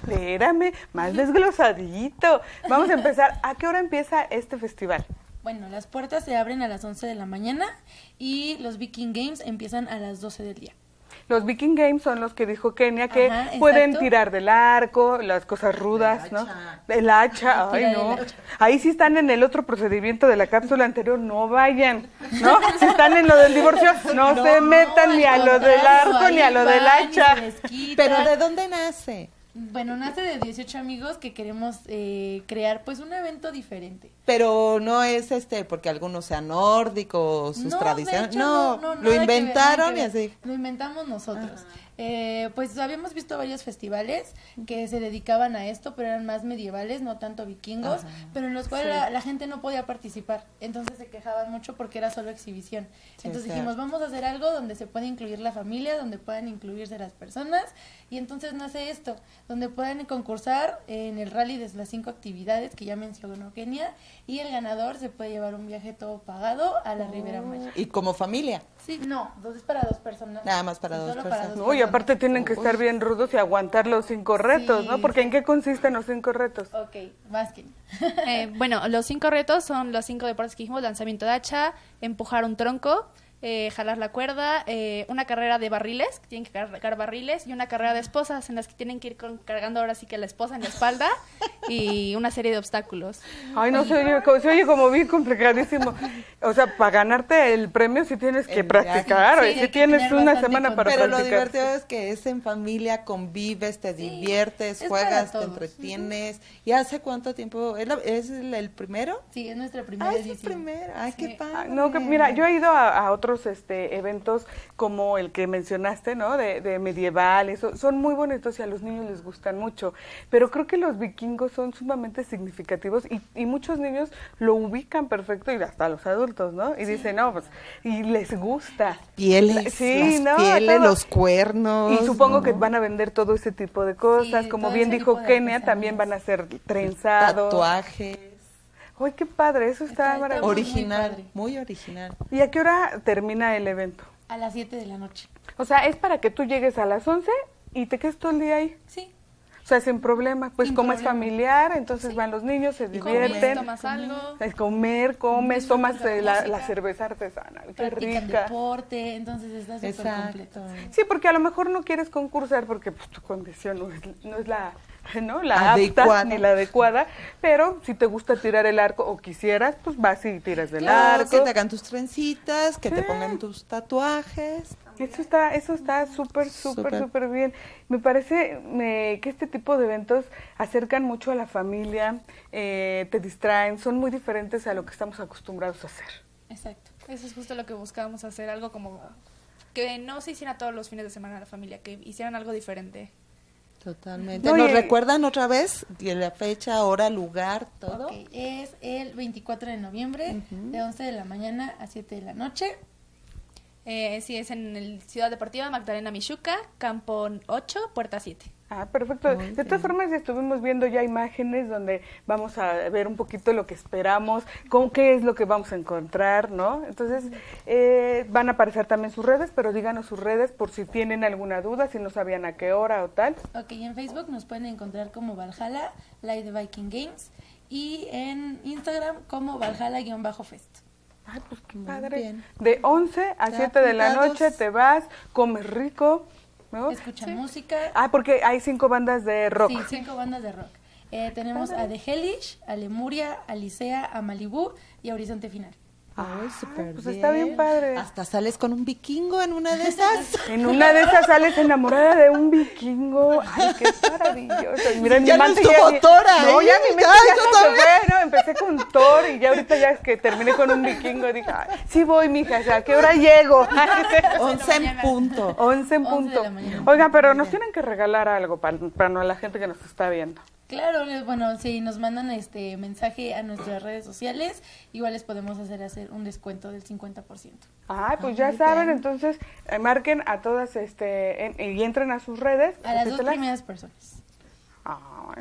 Speaker 2: espérame, más desglosadito. Vamos a empezar. ¿A qué hora empieza este festival?
Speaker 9: Bueno, las puertas se abren a las once de la mañana y los Viking Games empiezan a las doce del día.
Speaker 2: Los Viking Games son los que dijo Kenia que
Speaker 9: Ajá,
Speaker 2: pueden
Speaker 9: exacto.
Speaker 2: tirar del arco, las cosas rudas, ¿no? El hacha, ay
Speaker 9: Tirar
Speaker 2: no.
Speaker 9: el hacha.
Speaker 2: Ahí sí están en el otro procedimiento de la cápsula anterior, no vayan, ¿no? Si están en lo del divorcio, no,
Speaker 4: No,
Speaker 2: se metan ni a
Speaker 9: al
Speaker 2: lo del
Speaker 9: contrario,
Speaker 2: arco ni a
Speaker 9: ahí
Speaker 2: lo del
Speaker 9: van y
Speaker 2: hacha.
Speaker 9: se desquitan.
Speaker 4: Pero ¿de dónde nace?
Speaker 9: Bueno, nace de dieciocho amigos que queremos eh, crear pues un evento diferente.
Speaker 4: Pero no es este porque algunos sean nórdicos, sus
Speaker 9: No, de
Speaker 4: tradiciones.
Speaker 9: hecho,
Speaker 4: No,
Speaker 9: no,
Speaker 4: lo
Speaker 9: nada que ver,
Speaker 4: inventaron
Speaker 9: nada que
Speaker 4: y
Speaker 9: ver.
Speaker 4: así.
Speaker 9: Lo inventamos nosotros. Eh, pues habíamos visto varios festivales que se dedicaban a esto, pero eran más medievales, no tanto vikingos,
Speaker 4: Ajá.
Speaker 9: pero en los cuales
Speaker 4: Sí.
Speaker 9: la, la gente no podía participar. Entonces se quejaban mucho porque era solo exhibición.
Speaker 4: Sí,
Speaker 9: entonces
Speaker 4: es
Speaker 9: dijimos,
Speaker 4: cierto.
Speaker 9: vamos a hacer algo donde se pueda incluir la familia, donde puedan incluirse las personas. Y entonces nace esto, donde puedan concursar en el rally de las cinco actividades que ya mencionó Kenia, y el ganador se puede llevar un viaje todo pagado a la Ribera Maya.
Speaker 4: Y como familia.
Speaker 9: Sí, no, dos es para dos personas.
Speaker 4: Nada más para
Speaker 9: Sí,
Speaker 4: dos
Speaker 9: solo
Speaker 4: personas.
Speaker 9: dos
Speaker 2: No, y aparte tienen que estar bien rudos y aguantar los cinco retos, ¿no?
Speaker 9: Sí,
Speaker 2: Porque
Speaker 9: sí.
Speaker 2: ¿en qué consisten los cinco retos?
Speaker 9: Ok, Vasquin.
Speaker 8: Eh, bueno, los cinco retos son los cinco deportes que dijimos: lanzamiento de hacha, empujar un tronco, eh, jalar la cuerda, eh, una carrera de barriles, que tienen que cargar barriles, y una carrera de esposas, en las que tienen que ir con- cargando ahora sí que la esposa en la espalda, y una serie de obstáculos.
Speaker 2: Ay, no, se oye, co- se oye como bien complicadísimo. O sea, para ganarte el premio sí tienes que
Speaker 4: El viaje.
Speaker 2: practicar,
Speaker 9: Sí,
Speaker 2: o
Speaker 9: hay
Speaker 2: si
Speaker 9: que
Speaker 2: tienes
Speaker 9: tener
Speaker 2: una
Speaker 9: bastante
Speaker 2: semana para
Speaker 4: Pero lo
Speaker 2: practicar.
Speaker 4: divertido es que es en familia, convives, te
Speaker 9: Sí,
Speaker 4: diviertes,
Speaker 9: es
Speaker 4: juegas,
Speaker 9: para
Speaker 4: te
Speaker 9: todos.
Speaker 4: entretienes. ¿Y hace cuánto tiempo? ¿Es, la- es el, el primero?
Speaker 9: Sí, es nuestra primera
Speaker 4: Ah, es el
Speaker 9: edición.
Speaker 4: primero. Ay,
Speaker 9: Sí.
Speaker 4: qué padre.
Speaker 2: Ah, no, que mira, yo he ido a, a otros este eventos como el que mencionaste, ¿no? De, de medieval, eso, son muy bonitos y a los niños les gustan mucho, pero creo que los vikingos son sumamente significativos y, y muchos niños lo ubican perfecto y hasta los adultos, ¿no? Y dicen, no, pues, y les gusta.
Speaker 4: Pieles,
Speaker 2: Sí,
Speaker 4: las
Speaker 2: ¿no?
Speaker 4: pieles,
Speaker 2: Todo.
Speaker 4: los cuernos.
Speaker 2: Y supongo
Speaker 4: ¿no?
Speaker 2: que van a vender todo ese tipo de cosas,
Speaker 9: Sí,
Speaker 2: como
Speaker 9: todo
Speaker 2: bien
Speaker 9: ese
Speaker 2: dijo
Speaker 9: tipo de
Speaker 2: Kenia,
Speaker 9: artesanías.
Speaker 2: también van a ser trenzados.
Speaker 4: Tatuajes.
Speaker 2: ¡Ay, qué padre! Eso está,
Speaker 9: Está- está
Speaker 2: maravilloso.
Speaker 9: muy
Speaker 4: Original,
Speaker 9: padre.
Speaker 4: muy original.
Speaker 2: ¿Y a qué hora termina el evento?
Speaker 9: A las siete de la noche.
Speaker 2: O sea, es para que tú llegues a las once y te quedes todo el día ahí.
Speaker 9: Sí.
Speaker 2: O sea, sin problema. Pues
Speaker 9: Sin
Speaker 2: como es
Speaker 9: problema.
Speaker 2: familiar, entonces van los niños, se
Speaker 8: Comes,
Speaker 2: divierten.
Speaker 8: tomas algo.
Speaker 2: Es comer, comes, tomas eh, la, la
Speaker 8: música.
Speaker 2: cerveza artesanal. Qué
Speaker 9: Practican
Speaker 2: rica.
Speaker 9: deporte, entonces está súper completo.
Speaker 4: Exacto.
Speaker 2: Sí, porque a lo mejor no quieres concursar porque pues, tu condición no es, no es la, ¿no? la
Speaker 4: Adecuada.
Speaker 2: apta ni la adecuada, pero si te gusta tirar el arco o quisieras, pues vas y tiras del
Speaker 4: Claro,
Speaker 2: arco.
Speaker 4: que te hagan tus trencitas, que te
Speaker 2: Sí.
Speaker 4: pongan tus tatuajes.
Speaker 2: Eso está, eso está súper, súper,
Speaker 4: Súper.
Speaker 2: súper bien. Me parece me- que este tipo de eventos acercan mucho a la familia, eh, te distraen, son muy diferentes a lo que estamos acostumbrados a hacer.
Speaker 9: Exacto.
Speaker 8: Eso es justo lo que buscábamos hacer, algo como que no se hiciera todos los fines de semana la familia, que hicieran algo diferente.
Speaker 4: Totalmente.
Speaker 2: No,
Speaker 4: ¿Nos
Speaker 2: y-
Speaker 4: recuerdan otra vez que la fecha, hora, lugar, todo?
Speaker 9: Ok, es el veinticuatro de noviembre, de once de la mañana a siete de la noche.
Speaker 8: Eh, sí, es en el Ciudad Deportiva Magdalena Michuca, Campo ocho, Puerta siete.
Speaker 2: Ah, perfecto.
Speaker 4: Muy
Speaker 2: De todas
Speaker 4: bien.
Speaker 2: formas, ya estuvimos viendo ya imágenes donde vamos a ver un poquito lo que esperamos, con qué es lo que vamos a encontrar, ¿no? Entonces, eh, van a aparecer también sus redes, pero díganos sus redes por si tienen alguna duda, si no sabían a qué hora o tal.
Speaker 9: Ok, en Facebook nos pueden encontrar como Valhalla Light Viking Games y en Instagram como Valhalla-Fest.
Speaker 2: Ay, pues qué
Speaker 4: Muy
Speaker 2: padre.
Speaker 4: bien.
Speaker 2: De once a
Speaker 4: Ya
Speaker 2: siete de la
Speaker 4: apuntados.
Speaker 2: noche te vas, comes rico, ¿no?
Speaker 9: Escuchan música.
Speaker 2: Ah, porque hay cinco bandas de rock.
Speaker 9: Sí, cinco bandas de rock. Eh, tenemos a The Hellish, a Lemuria, a Licea, a Malibu y a Horizonte Final.
Speaker 4: Ay, súper
Speaker 2: pues está bien padre.
Speaker 4: Hasta sales con un vikingo en una de esas.
Speaker 2: En una de esas sales enamorada de un vikingo. Ay, qué maravilloso. Mira, mi
Speaker 4: Ya no
Speaker 2: mente
Speaker 4: estuvo
Speaker 2: ya-
Speaker 4: Thor
Speaker 2: No,
Speaker 4: ahí.
Speaker 2: ya mi mente
Speaker 4: Ay,
Speaker 2: ya
Speaker 4: yo
Speaker 2: se fue, ¿no? Empecé con Thor y ya ahorita ya es que terminé con un vikingo. Dije, ay, sí voy, mija, o sea, ¿a qué hora llego?
Speaker 4: Once en punto.
Speaker 2: Once en
Speaker 9: Once de
Speaker 2: punto.
Speaker 9: la mañana.
Speaker 2: Oiga, pero nos tienen que regalar algo para, para no- la gente que nos está viendo.
Speaker 9: Claro, les- bueno, si nos mandan este mensaje a nuestras redes sociales, igual les podemos hacer hacer un descuento del cincuenta por ciento.
Speaker 2: Ay, pues
Speaker 4: Ah,
Speaker 2: ya
Speaker 4: muy
Speaker 2: saben,
Speaker 4: bien.
Speaker 2: entonces eh, marquen a todas este en- y entren a sus redes.
Speaker 9: A las dos
Speaker 2: repítelas.
Speaker 9: primeras personas.
Speaker 2: Ay,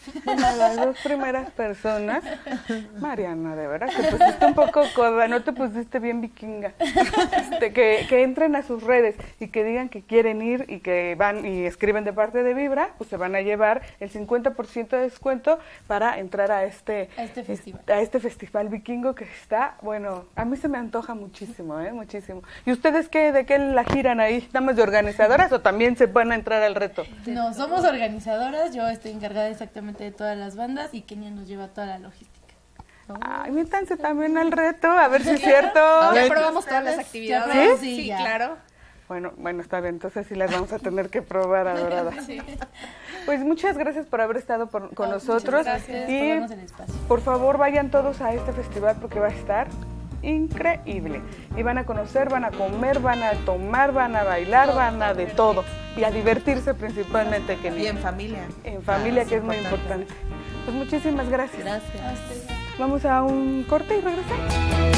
Speaker 2: Bueno, las dos primeras personas, Mariana, de verdad, que pusiste un poco coda, no te pusiste bien vikinga. Este, que, que entren a sus redes y que digan que quieren ir y que van y escriben de parte de Vibra, pues se van a llevar el cincuenta por ciento de descuento para entrar a este,
Speaker 9: a este festival.
Speaker 2: a este festival vikingo que está, bueno, a mí se me antoja muchísimo, ¿eh? Muchísimo. ¿Y ustedes qué, de qué la giran ahí? ¿Nada más de organizadoras o también se van a entrar al reto?
Speaker 9: No, somos organizadoras, yo estoy encargada exactamente de todas las bandas y Kenia nos lleva toda la logística.
Speaker 2: Ay, métanse también al reto, a ver si es cierto.
Speaker 8: Ya probamos todas las actividades.
Speaker 2: ¿Sí?
Speaker 8: Sí,
Speaker 9: Sí, ya.
Speaker 8: claro.
Speaker 2: Bueno, bueno, está bien, entonces sí las vamos a tener que probar, adorada.
Speaker 8: Sí.
Speaker 2: Pues muchas gracias por haber estado por- con
Speaker 9: Oh,
Speaker 2: nosotros.
Speaker 9: muchas gracias por
Speaker 2: Y
Speaker 9: darnos el espacio.
Speaker 2: por favor vayan todos a este festival porque va a estar increíble. Y van a conocer, van a comer, van a tomar, van a bailar, van a de todo. Y a divertirse principalmente, que
Speaker 4: Y en familia.
Speaker 2: en familia,
Speaker 4: Ah,
Speaker 2: que es muy
Speaker 4: importante.
Speaker 2: importante. Pues muchísimas gracias.
Speaker 4: Gracias.
Speaker 2: Vamos a un corte y regresamos.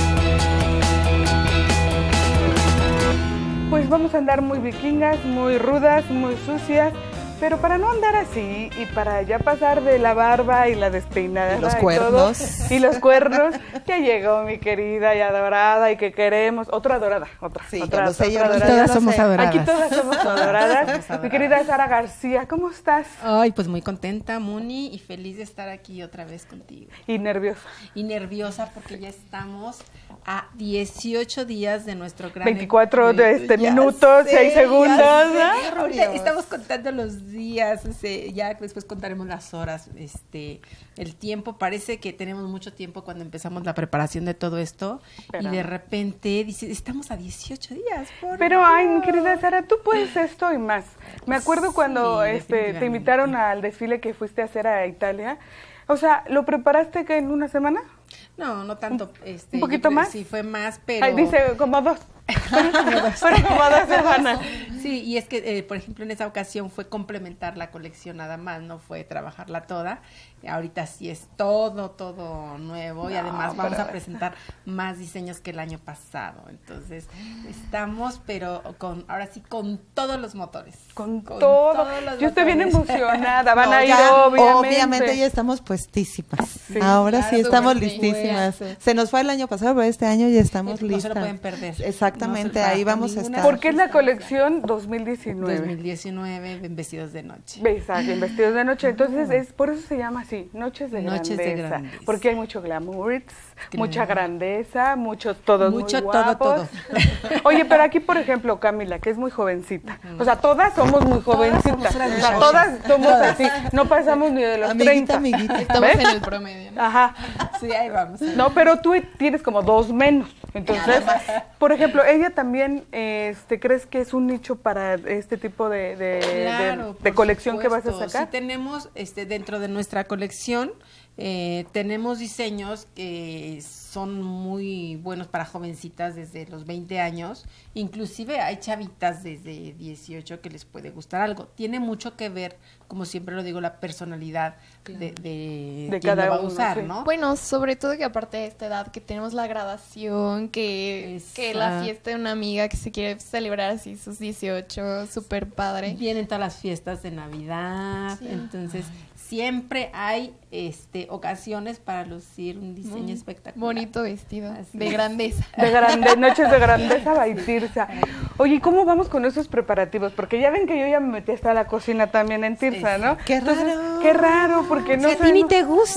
Speaker 2: Pues vamos a andar muy vikingas, muy rudas, muy sucias, pero para no andar así y para ya pasar de la barba y la despeinada
Speaker 4: Y los
Speaker 2: y
Speaker 4: cuernos.
Speaker 2: todo, y los cuernos, ya llegó mi querida y adorada y que queremos, otra adorada, otra,
Speaker 4: Sí,
Speaker 2: otra,
Speaker 4: ya lo sé,
Speaker 2: otra
Speaker 4: ya lo sé,
Speaker 2: adorada.
Speaker 4: ya lo
Speaker 10: somos
Speaker 4: sé.
Speaker 10: adoradas.
Speaker 2: Aquí todas somos adoradas. Mi querida Sara García, ¿cómo estás?
Speaker 10: Ay, pues muy contenta, Moni, y feliz de estar aquí otra vez contigo.
Speaker 2: Y nerviosa.
Speaker 10: Y nerviosa porque ya estamos a dieciocho días de nuestro gran
Speaker 2: veinticuatro de
Speaker 10: evento.
Speaker 2: este
Speaker 10: Ya
Speaker 2: minutos,
Speaker 10: sé,
Speaker 2: seis
Speaker 10: ya
Speaker 2: segundos,
Speaker 10: sé.
Speaker 2: ¿no?
Speaker 10: Ahorita estamos contando los días, ese, ya después contaremos las horas, este, el tiempo. Parece que tenemos mucho tiempo cuando empezamos la preparación de todo esto
Speaker 2: Pero-
Speaker 10: y de repente dice, estamos a dieciocho días. por
Speaker 2: Pero, ay, mi
Speaker 10: Dios.
Speaker 2: querida Sara, tú puedes esto y más. Me acuerdo cuando
Speaker 10: Sí,
Speaker 2: este, te
Speaker 10: definitivamente.
Speaker 2: invitaron al desfile que fuiste a hacer a Italia. O sea, ¿lo preparaste que en una semana?
Speaker 10: No, no tanto. Este,
Speaker 2: ¿Un poquito
Speaker 10: yo creo-
Speaker 2: más?
Speaker 10: Sí, fue más, pero...
Speaker 2: Ay, dice como dos. Fueron como dos semanas.
Speaker 10: Sí, y es que, eh, por ejemplo, en esa ocasión fue complementar la colección nada más, no fue trabajarla toda. Y ahorita sí es todo, todo nuevo y
Speaker 2: No,
Speaker 10: además vamos
Speaker 2: pero-
Speaker 10: a presentar más diseños que el año pasado. Entonces, estamos, pero con ahora sí, con todos los motores.
Speaker 2: Con,
Speaker 10: Con
Speaker 2: todo.
Speaker 10: todos los
Speaker 2: Yo estoy bien
Speaker 10: motores.
Speaker 2: emocionada. Van
Speaker 4: No,
Speaker 2: a ir,
Speaker 4: ya,
Speaker 2: obviamente.
Speaker 4: obviamente ya estamos puestísimas.
Speaker 2: Sí,
Speaker 4: Ahora
Speaker 8: claro,
Speaker 4: sí estamos
Speaker 8: súper
Speaker 4: listísimas.
Speaker 10: bien.
Speaker 4: Se nos fue el año pasado, pero este año ya estamos
Speaker 10: No
Speaker 4: listas.
Speaker 10: se lo pueden perder.
Speaker 4: Exactamente,
Speaker 10: No se-
Speaker 4: ahí
Speaker 10: bajo
Speaker 4: vamos a
Speaker 10: ninguna
Speaker 4: estar.
Speaker 2: Porque es la colección dos mil diecinueve.
Speaker 10: dos mil diecinueve, en vestidos de noche.
Speaker 2: Exacto, en vestidos de noche. Entonces, es por eso se llama así, Noches de
Speaker 10: Noches de
Speaker 2: Grandeza.
Speaker 10: grandeza.
Speaker 2: Porque hay mucho glamour,
Speaker 10: Claro.
Speaker 2: mucha grandeza, muchos todos
Speaker 10: Mucho
Speaker 2: muy
Speaker 10: todo,
Speaker 2: guapos. Oye, pero aquí, por ejemplo, Camila, que es muy jovencita. O sea, todas somos muy jovencitas.
Speaker 10: unas
Speaker 2: O sea,
Speaker 10: muchachas.
Speaker 2: todas somos así. No pasamos ni de los
Speaker 4: Amiguita,
Speaker 2: treinta.
Speaker 4: amiguita.
Speaker 3: Estamos
Speaker 2: ¿Ves?
Speaker 3: en el promedio, ¿no?
Speaker 2: Ajá.
Speaker 10: Sí, ahí vamos.
Speaker 2: No, pero tú tienes como dos menos. Entonces, por ejemplo, ella también, este, ¿crees que es un nicho para este tipo de, de, de-
Speaker 10: Claro,
Speaker 2: de
Speaker 10: por
Speaker 2: colección que vas a
Speaker 10: supuesto.
Speaker 2: sacar?
Speaker 10: Sí tenemos, este, dentro de nuestra colección, eh, tenemos diseños que son muy buenos para jovencitas desde los veinte años, inclusive hay chavitas desde dieciocho que les puede gustar algo. Tiene mucho que ver, como siempre lo digo, la personalidad de, de,
Speaker 2: De
Speaker 10: quien
Speaker 2: cada
Speaker 10: lo va a
Speaker 2: uno,
Speaker 10: usar,
Speaker 2: sí.
Speaker 10: ¿no?
Speaker 3: Bueno, sobre todo que aparte de esta edad, que tenemos la graduación, que, que la
Speaker 10: Exacto.
Speaker 3: fiesta de una amiga que se quiere celebrar así sus dieciocho, súper padre.
Speaker 10: Vienen todas las fiestas de Navidad, entonces siempre hay este ocasiones para lucir un diseño
Speaker 3: Mm,
Speaker 10: espectacular.
Speaker 3: Bonito vestido,
Speaker 10: Así
Speaker 3: de
Speaker 10: es.
Speaker 3: grandeza.
Speaker 2: De grande, noches de grandeza, Baitirsa. Oye, ¿y cómo vamos con esos preparativos? Porque ya ven que yo ya me metí hasta la cocina también en Tirsa, ¿no?
Speaker 4: Qué
Speaker 2: Entonces,
Speaker 4: raro.
Speaker 2: qué raro, porque no
Speaker 10: Si a
Speaker 2: sé,
Speaker 10: ti ni
Speaker 2: no-
Speaker 10: te gusta.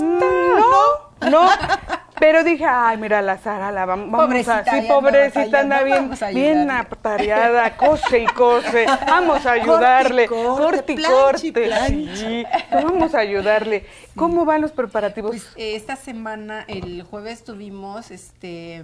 Speaker 2: No, no. Pero dije, ay, mira, la Sara, la vam- vamos
Speaker 10: Pobrecita,
Speaker 2: a... Sí,
Speaker 10: ya anda
Speaker 2: pobrecita,
Speaker 10: batallando,
Speaker 2: anda bien,
Speaker 10: vamos a
Speaker 2: bien
Speaker 10: ayudarle.
Speaker 2: atareada, cose y cose. Vamos a ayudarle.
Speaker 4: corte,
Speaker 2: Corte y
Speaker 4: plancha y
Speaker 2: corte.
Speaker 4: plancha.
Speaker 2: Sí, vamos a ayudarle. ¿Cómo van los preparativos?
Speaker 10: Pues eh, esta semana, el jueves tuvimos este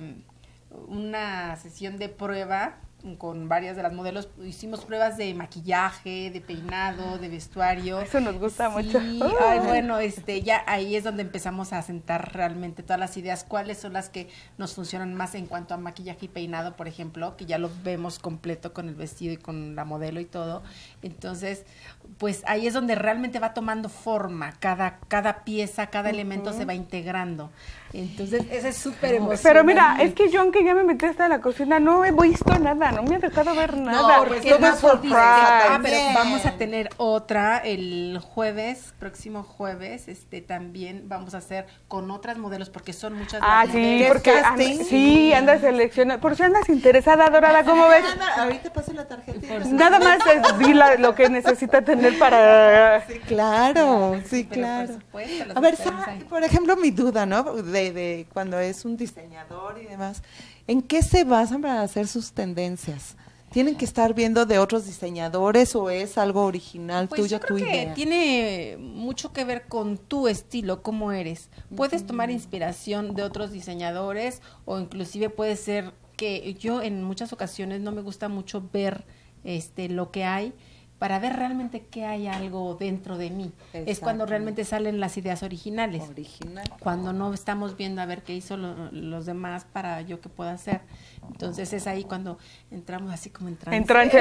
Speaker 10: una sesión de prueba con varias de las modelos. Hicimos pruebas de maquillaje, de peinado, de vestuario.
Speaker 2: Eso nos gusta
Speaker 10: Sí,
Speaker 2: mucho.
Speaker 10: ay, bueno, este, ya ahí es donde empezamos a sentar realmente todas las ideas, cuáles son las que nos funcionan más en cuanto a maquillaje y peinado, por ejemplo, que ya lo vemos completo con el vestido y con la modelo y todo. Entonces, pues ahí es donde realmente va tomando forma, cada, cada pieza, cada elemento se va integrando. Entonces, eso es súper emocionante.
Speaker 2: Pero mira, es que yo aunque ya me metí hasta la cocina, no he visto nada. no me ha dejado ver nada.
Speaker 10: No, porque
Speaker 2: todo
Speaker 10: no
Speaker 2: es surprise.
Speaker 10: Ah, pero vamos a tener otra el jueves, próximo jueves, este también vamos a hacer con otras modelos porque son muchas.
Speaker 2: Ah, sí, porque anda, sí, anda seleccionando. Por si andas interesada, Dorada, ¿cómo ves?
Speaker 4: Ahorita paso la tarjeta.
Speaker 2: Nada más es, di la, lo que necesita tener para...
Speaker 4: Sí, claro, sí, claro. A ver, por ejemplo, mi duda, ¿no? De, de cuando es un diseñador y demás, ¿en qué se basan para hacer sus tendencias? ¿Tienen que estar viendo de otros diseñadores o es algo original
Speaker 10: pues
Speaker 4: tuyo,
Speaker 10: yo creo
Speaker 4: tu
Speaker 10: que
Speaker 4: idea?
Speaker 10: tiene mucho que ver con tu estilo, cómo eres. Puedes tomar inspiración de otros diseñadores o inclusive puede ser que yo en muchas ocasiones no me gusta mucho ver este lo que hay para ver realmente qué hay algo dentro de mí. Es cuando realmente salen las ideas originales.
Speaker 4: Original.
Speaker 10: Cuando no estamos viendo a ver qué hizo lo, los demás para yo qué puedo hacer. Entonces es ahí cuando entramos así como en trance.
Speaker 2: En trance.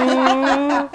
Speaker 2: Oh.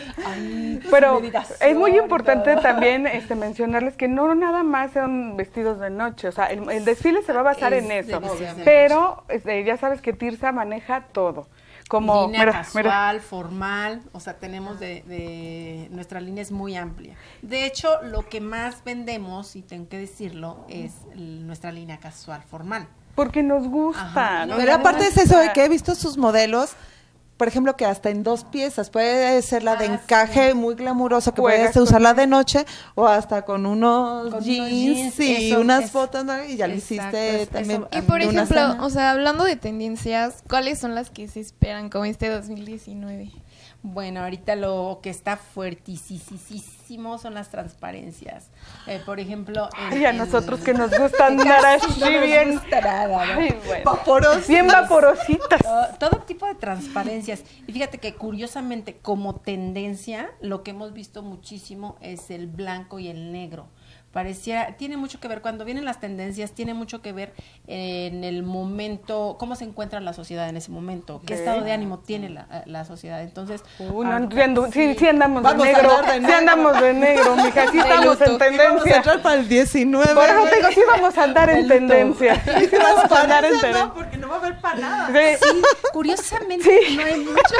Speaker 2: Pero es muy importante también este mencionarles que no nada más son vestidos de noche. O sea, el, el desfile se va a basar
Speaker 10: Es
Speaker 2: en eso.
Speaker 10: de
Speaker 2: Pero este, ya sabes que Tirsa maneja todo. Como,
Speaker 10: línea
Speaker 2: mira,
Speaker 10: casual,
Speaker 2: mira.
Speaker 10: formal, o sea, tenemos de, de, nuestra línea es muy amplia. De hecho, lo que más vendemos, y tengo que decirlo, es el, nuestra línea casual, formal.
Speaker 2: Porque nos gusta.
Speaker 10: Ajá.
Speaker 2: Nos
Speaker 4: Pero aparte
Speaker 2: gusta.
Speaker 4: es eso de que he visto sus modelos, por ejemplo, que hasta en dos piezas, puede ser la de
Speaker 10: Ah,
Speaker 4: encaje muy glamuroso, que
Speaker 2: Juegas
Speaker 4: puedes usarla de noche, o hasta con unos
Speaker 10: Con unos
Speaker 4: jeans,
Speaker 10: jeans,
Speaker 4: y
Speaker 10: eso
Speaker 4: unas
Speaker 10: es-
Speaker 4: fotos, ¿no? Y ya lo
Speaker 10: exacto,
Speaker 4: hiciste
Speaker 10: es-
Speaker 4: también.
Speaker 3: Y por
Speaker 4: de una
Speaker 3: ejemplo,
Speaker 4: cena.
Speaker 3: o sea, hablando de tendencias, ¿cuáles son las que se esperan como este dos mil diecinueve?
Speaker 10: Bueno, ahorita lo que está fuertisísimo son las transparencias. Eh, por ejemplo, en-
Speaker 2: Ay, a
Speaker 10: en-
Speaker 2: nosotros que nos gusta andar así
Speaker 10: no nos
Speaker 2: bien.
Speaker 10: gusta nada, ¿no?
Speaker 2: Ay, bueno.
Speaker 4: Vaporosas.
Speaker 2: Bien vaporositas.
Speaker 10: todo, todo tipo de transparencias. Y fíjate que curiosamente como tendencia lo que hemos visto muchísimo es el blanco y el negro. Parecía, tiene mucho que ver, cuando vienen las tendencias, tiene mucho que ver en el momento, cómo se encuentra la sociedad en ese momento, qué
Speaker 2: Ok.
Speaker 10: estado de ánimo tiene la, la sociedad. Entonces,
Speaker 2: Uy, no,
Speaker 10: ahorita-
Speaker 2: sí, andu- sí, sí andamos de
Speaker 4: Vamos a
Speaker 2: negro.
Speaker 4: hablar de
Speaker 2: Sí
Speaker 4: negro.
Speaker 2: andamos de negro, mija. Sí estamos en
Speaker 4: Vamos a
Speaker 2: tendencia.
Speaker 4: entrar para el diecinueve.
Speaker 2: Por eso te digo, sí vamos a andar en
Speaker 10: De luto.
Speaker 2: tendencia. Sí vamos a andar en
Speaker 4: Transparencia,
Speaker 2: tendencia.
Speaker 4: no, porque no va a haber para nada.
Speaker 2: Sí.
Speaker 10: sí, curiosamente no hay mucho.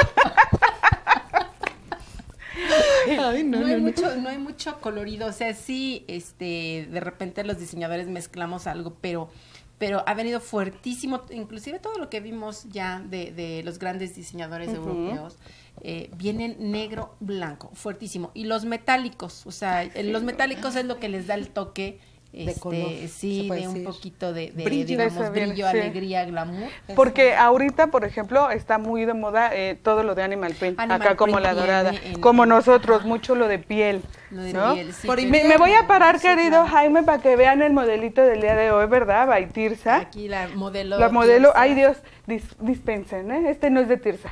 Speaker 4: Ay, no,
Speaker 10: no, hay
Speaker 4: no, no.
Speaker 10: mucho, no hay mucho colorido, o sea, sí, este, de repente los diseñadores mezclamos algo, pero, pero ha venido fuertísimo, inclusive todo lo que vimos ya de, de los grandes diseñadores
Speaker 2: Ujú.
Speaker 10: europeos, eh, vienen negro, blanco, fuertísimo, y los metálicos, o sea, el- los metálicos es lo que les da el toque.
Speaker 4: De
Speaker 10: Este,
Speaker 4: color, se
Speaker 10: sí,
Speaker 4: puede
Speaker 10: de un
Speaker 4: decir.
Speaker 10: poquito de, de
Speaker 4: Brillo.
Speaker 10: digamos,
Speaker 2: Eso viene,
Speaker 10: brillo,
Speaker 2: sí.
Speaker 10: alegría, glamour.
Speaker 2: Porque ahorita, por ejemplo, está muy de moda eh, todo lo de animal print,
Speaker 10: Animal
Speaker 2: acá como
Speaker 10: print
Speaker 2: la dorada,
Speaker 10: viene en-
Speaker 2: como
Speaker 10: en-
Speaker 2: nosotros,
Speaker 10: ajá.
Speaker 2: mucho lo de piel,
Speaker 10: Lo de
Speaker 2: ¿no?
Speaker 10: piel, sí,
Speaker 4: Por
Speaker 10: pero-
Speaker 2: Me, me voy a parar,
Speaker 10: Sí,
Speaker 2: querido
Speaker 10: claro.
Speaker 2: Jaime, para que vean el modelito del día de hoy, ¿verdad? Baitirsa.
Speaker 10: Aquí la modelo.
Speaker 2: La modelo,
Speaker 10: Tirsa.
Speaker 2: ay Dios, dis- dispensen, ¿eh? Este no es de Tirsa.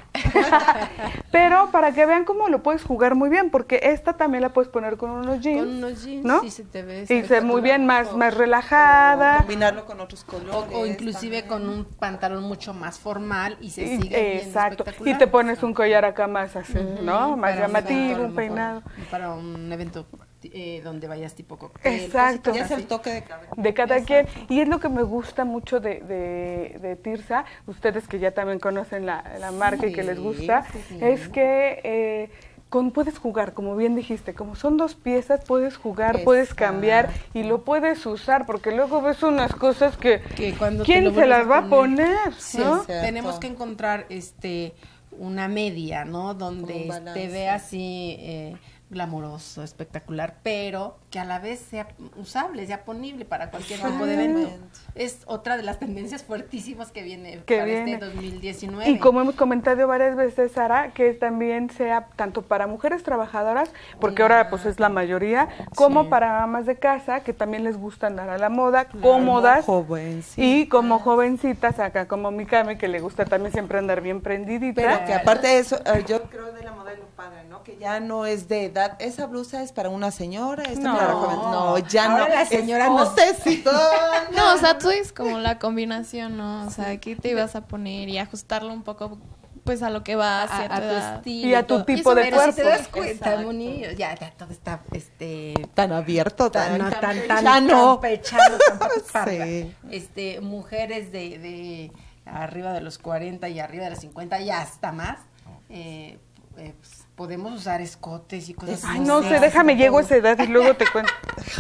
Speaker 2: Pero para que vean cómo lo puedes jugar muy bien, porque esta también la puedes poner con unos jeans.
Speaker 10: Con unos jeans,
Speaker 2: ¿no?
Speaker 10: sí se te ve.
Speaker 2: Y se muy bien, más,
Speaker 10: O-
Speaker 2: más relajada.
Speaker 4: Combinarlo con otros colores.
Speaker 10: O, o inclusive
Speaker 4: también.
Speaker 10: con un pantalón mucho más formal y se
Speaker 2: Y-
Speaker 10: sigue viendo
Speaker 2: exacto.
Speaker 10: espectacular.
Speaker 2: Y te pones un collar acá más así, ¿no? Más
Speaker 10: Para un
Speaker 2: llamativo,
Speaker 10: evento, a lo
Speaker 2: un
Speaker 10: mejor,
Speaker 2: peinado.
Speaker 10: Para un evento eh, donde vayas tipo cóctel.
Speaker 2: Exacto.
Speaker 4: Ya
Speaker 10: cositas
Speaker 4: es el
Speaker 10: así.
Speaker 4: toque de cabello.
Speaker 2: De cada quien. Y es lo que me gusta mucho de, de, de Tirsa, ustedes que ya también conocen la, la marca y que les gusta,
Speaker 10: sí, sí.
Speaker 2: es que eh, con, puedes jugar, como bien dijiste, como son dos piezas, puedes jugar, puedes cambiar y lo puedes usar, porque luego ves unas cosas que,
Speaker 10: Que cuando te
Speaker 2: ¿quién
Speaker 10: lo
Speaker 2: se
Speaker 10: vuelves
Speaker 2: las va a poner?
Speaker 10: Sí,
Speaker 2: ¿no?
Speaker 4: Cierto.
Speaker 10: tenemos que encontrar este una media, ¿no? Donde
Speaker 4: Un balance.
Speaker 10: te vea así eh, glamoroso, espectacular, pero que a la vez sea usable, sea ponible para cualquier tipo de evento.
Speaker 4: Exactamente.
Speaker 10: Es otra de las tendencias fuertísimas que viene
Speaker 2: Que
Speaker 10: para
Speaker 2: viene.
Speaker 10: este dos mil diecinueve.
Speaker 2: Y como hemos comentado varias veces, Sara, que también sea tanto para mujeres trabajadoras, porque ahora pues es la mayoría, como
Speaker 10: Sí.
Speaker 2: para amas de casa, que también les gusta andar a la moda, cómodas,
Speaker 4: Jovencita.
Speaker 2: y como jovencitas, acá como mi Cami, que le gusta también siempre andar bien prendidita.
Speaker 4: Pero que aparte de eso, eh, yo creo de la modelo padre, ¿no? Que ya no es de edad. Esa blusa es para una señora, esta
Speaker 2: No.
Speaker 4: para joven. No, ya
Speaker 10: Ahora
Speaker 4: no.
Speaker 10: las señoras nos-
Speaker 4: Escotes y todo.
Speaker 3: No, o sea, tú es como la combinación, ¿no? O sea, ¿qué te ibas a poner y ajustarlo un poco, pues, a lo que va
Speaker 10: a,
Speaker 3: hacia
Speaker 10: a
Speaker 3: tu
Speaker 10: tu
Speaker 3: edad?
Speaker 10: estilo
Speaker 2: Y a tu
Speaker 10: todo.
Speaker 2: tipo
Speaker 10: eso,
Speaker 2: de
Speaker 10: pero
Speaker 2: cuerpo.
Speaker 10: si te das cuenta,
Speaker 4: Exacto.
Speaker 10: Moni, ya, ya todo está este
Speaker 4: Tan abierto,
Speaker 10: tan,
Speaker 4: tan,
Speaker 10: no, tan, tan
Speaker 4: campechano.
Speaker 10: campechano, tan patas pardas.
Speaker 4: Sí.
Speaker 10: Este, mujeres de, de arriba de los cuarenta y arriba de los cincuenta y hasta más, eh, eh, pues, podemos usar escotes y cosas así.
Speaker 2: Ay, no sé, déjame, llego a esa edad y luego te cuento.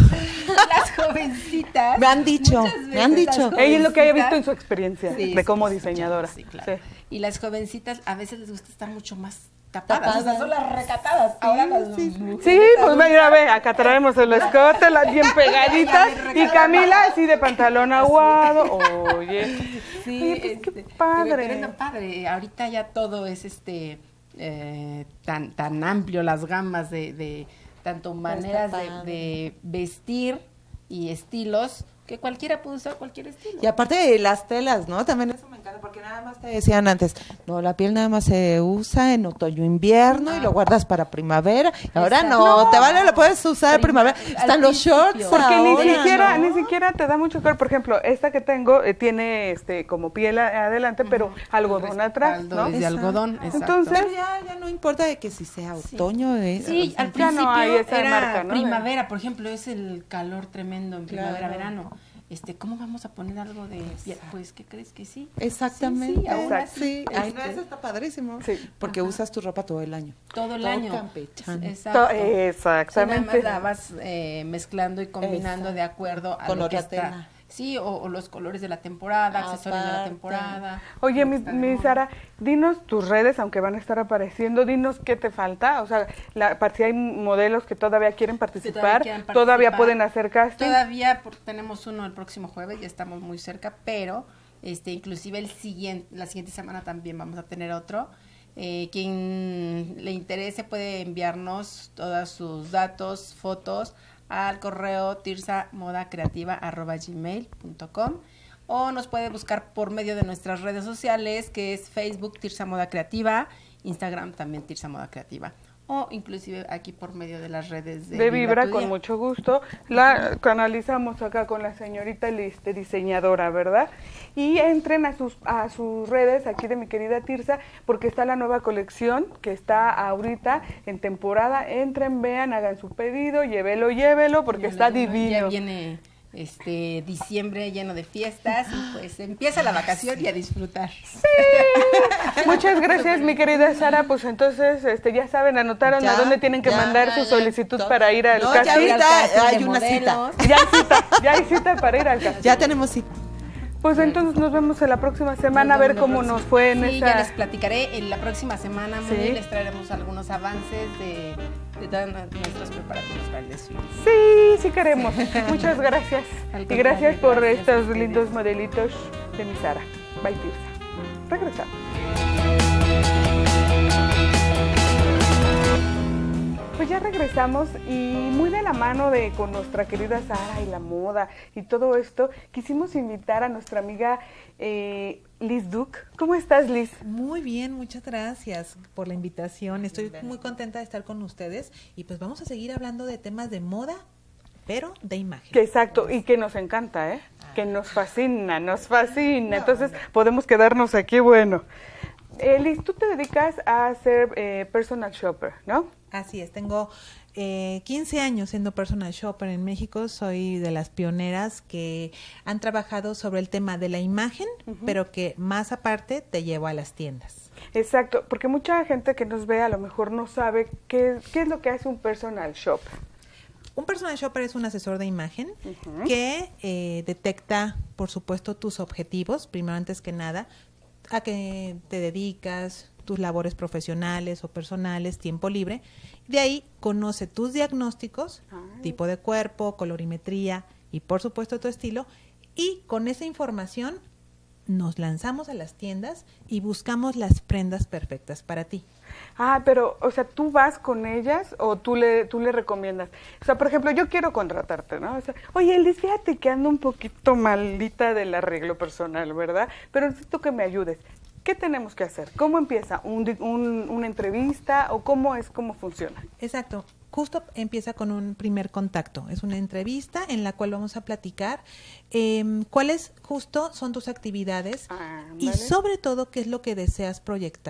Speaker 10: Las jovencitas.
Speaker 4: Me han dicho, me han dicho.
Speaker 2: Ella es lo que haya visto en su experiencia,
Speaker 10: Sí,
Speaker 2: de como
Speaker 10: sí,
Speaker 2: diseñadora.
Speaker 10: Sí, claro.
Speaker 2: Sí.
Speaker 10: Y las jovencitas a veces les gusta estar mucho más tapadas.
Speaker 4: Tapadas.
Speaker 10: O sea, son las recatadas. Ahora las
Speaker 4: sí.
Speaker 2: Sí, pues mira, ve, acá traemos el escote, las bien pegaditas, y Camila así de pantalón aguado. Oye,
Speaker 10: Sí,
Speaker 2: oye, pues
Speaker 10: este,
Speaker 2: qué
Speaker 10: pero-
Speaker 2: padre.
Speaker 10: Pero es lo padre. Ahorita ya todo es este eh, tan tan amplio, las gamas de, de tanto maneras de,
Speaker 4: padre.
Speaker 10: de vestir y estilos, que cualquiera puede usar cualquier estilo.
Speaker 4: Y aparte de las telas, ¿no? También eso me encanta, porque nada más te decían antes, no, la piel nada más se usa en otoño, invierno, y lo guardas para primavera. Y ahora no,
Speaker 10: Exacto.
Speaker 4: te vale, lo puedes usar
Speaker 10: Prima-
Speaker 4: primavera.
Speaker 10: al
Speaker 4: Están los shorts
Speaker 10: principio.
Speaker 2: Porque ni
Speaker 4: ahora,
Speaker 2: siquiera,
Speaker 4: ¿no?
Speaker 2: ni siquiera te da mucho calor. Por ejemplo, esta que tengo eh, tiene este como piel a- adelante, pero algodón atrás,
Speaker 10: Respaldo
Speaker 2: ¿no?
Speaker 10: es de algodón, exacto.
Speaker 2: Entonces,
Speaker 4: Pero ya, ya no importa de que si sea otoño. eh,
Speaker 10: Sí,
Speaker 4: o sea,
Speaker 10: al
Speaker 2: ya no
Speaker 10: principio
Speaker 2: hay esa
Speaker 10: era
Speaker 2: marca, ¿no?
Speaker 10: primavera, por ejemplo, es el calor tremendo en
Speaker 4: Claro.
Speaker 10: primavera-verano. Este, ¿cómo vamos a poner algo de piel? Pues, ¿qué crees que sí?
Speaker 4: Exactamente.
Speaker 10: Sí, sí, aún
Speaker 2: Exacto.
Speaker 10: así,
Speaker 4: Sí, ay, no,
Speaker 10: este,
Speaker 4: eso está padrísimo.
Speaker 2: Sí.
Speaker 4: Porque usas tu ropa todo el año.
Speaker 10: todo el
Speaker 4: todo
Speaker 10: año.
Speaker 4: campechano.
Speaker 10: Exacto.
Speaker 2: to- exactamente.
Speaker 10: Sí, nada más la vas eh, mezclando y combinando
Speaker 4: Exacto.
Speaker 10: de acuerdo a
Speaker 4: Con
Speaker 10: lo que
Speaker 4: otra
Speaker 10: está.
Speaker 4: tela.
Speaker 10: Sí, o, o los colores de la temporada, accesorios de la
Speaker 4: Aparte.
Speaker 10: temporada.
Speaker 2: Oye,
Speaker 10: lo
Speaker 2: mi,
Speaker 10: que está de
Speaker 2: mi
Speaker 10: moda.
Speaker 2: Sara, dinos tus redes, aunque van a estar apareciendo, dinos qué te falta, o sea, la, para si hay modelos que todavía quieren participar,
Speaker 10: quieran
Speaker 2: todavía
Speaker 10: participar.
Speaker 2: pueden hacer casting.
Speaker 10: Todavía por- tenemos uno el próximo jueves, ya estamos muy cerca, pero este inclusive el siguiente, la siguiente semana también vamos a tener otro. Eh, quien le interese puede enviarnos todos sus datos, fotos al correo tirsamodacreativa arroba gmail punto com o nos puede buscar por medio de nuestras redes sociales, que es Facebook Tirsa Moda Creativa, Instagram también Tirsa Moda Creativa, o inclusive aquí por medio de las redes de,
Speaker 2: de Vibra,
Speaker 10: tu
Speaker 2: con
Speaker 10: Día.
Speaker 2: mucho gusto. La canalizamos acá con la señorita Liz, de diseñadora, ¿verdad? Y entren a sus a sus redes aquí de mi querida Tirsa, porque está la nueva colección que está ahorita en temporada. Entren, vean, hagan su pedido, llévelo, llévelo, porque
Speaker 10: Ya
Speaker 2: está
Speaker 10: le- Ya
Speaker 2: divino.
Speaker 10: viene este diciembre lleno de fiestas y pues empieza la vacación y a disfrutar.
Speaker 2: Muchas gracias, mi querida Sara. Pues entonces, este, ya saben, anotaron
Speaker 4: Ya,
Speaker 2: a dónde tienen que
Speaker 4: ya,
Speaker 2: mandar
Speaker 4: ya,
Speaker 2: su
Speaker 4: ya,
Speaker 2: solicitud
Speaker 4: todo.
Speaker 2: para ir al
Speaker 4: No, ya
Speaker 2: casting.
Speaker 10: Ir al
Speaker 4: ahorita
Speaker 10: casting
Speaker 4: hay
Speaker 10: de
Speaker 4: una cita.
Speaker 10: modelos.
Speaker 2: Ya hay cita, ya hay cita para ir al casting.
Speaker 4: Ya tenemos cita.
Speaker 2: Pues entonces nos vemos en la próxima semana a ver
Speaker 10: Nos
Speaker 2: cómo
Speaker 10: vemos la
Speaker 2: nos fue en
Speaker 10: Sí,
Speaker 2: esa...
Speaker 10: ya les platicaré en la próxima semana, Moni,
Speaker 2: Sí.
Speaker 10: les traeremos algunos avances de, de todos nuestros preparativos para el desfile.
Speaker 2: Sí, sí queremos. Muchas gracias.
Speaker 10: Al
Speaker 2: Y
Speaker 10: contrario,
Speaker 2: gracias por
Speaker 10: gracias a
Speaker 2: estos
Speaker 10: ustedes.
Speaker 2: lindos modelitos de mi Sara. Bye, Tirsa. Regresamos. Pues ya regresamos y muy de la mano de con nuestra querida Sara y la moda y todo esto, quisimos invitar a nuestra amiga eh, Liz Duke. ¿Cómo estás, Liz?
Speaker 11: Muy bien, muchas gracias por la invitación. Estoy muy contenta de estar con ustedes y pues vamos a seguir hablando de temas de moda, pero de imagen.
Speaker 2: Que exacto, y que nos encanta, ¿eh? Que nos fascina, nos fascina. Entonces podemos quedarnos aquí, bueno. Eh, Liz, tú te dedicas a ser eh, personal shopper, ¿no?
Speaker 11: Así es, tengo eh, quince años siendo personal shopper en México. Soy de las pioneras que han trabajado sobre el tema de la imagen,
Speaker 2: Ujú.
Speaker 11: pero que más aparte te llevo a las tiendas.
Speaker 2: Exacto, porque mucha gente que nos ve a lo mejor no sabe qué, qué es lo que hace un personal shopper.
Speaker 11: Un personal shopper es un asesor de imagen
Speaker 2: Ujú.
Speaker 11: que eh, detecta, por supuesto, tus objetivos, primero antes que nada, a qué te dedicas, tus labores profesionales o personales, tiempo libre. De ahí conoce tus diagnósticos,
Speaker 2: Ay.
Speaker 11: tipo de cuerpo, colorimetría y por supuesto tu estilo. Y con esa información nos lanzamos a las tiendas y buscamos las prendas perfectas para ti.
Speaker 2: Ah, pero, o sea, ¿tú vas con ellas o tú le, tú le recomiendas? O sea, por ejemplo, yo quiero contratarte, ¿no? O sea, oye, Liz, fíjate que ando un poquito malita del arreglo personal, ¿verdad? Pero necesito que me ayudes. ¿Qué tenemos que hacer? ¿Cómo empieza? ¿Un, di- un- ¿Una entrevista o cómo es, cómo funciona?
Speaker 11: Exacto. Justo empieza con un primer contacto. Es una entrevista en la cual vamos a platicar em, cuáles justo son tus actividades
Speaker 2: Ah,
Speaker 11: y
Speaker 2: ¿vale?
Speaker 11: sobre todo qué es lo que deseas proyectar.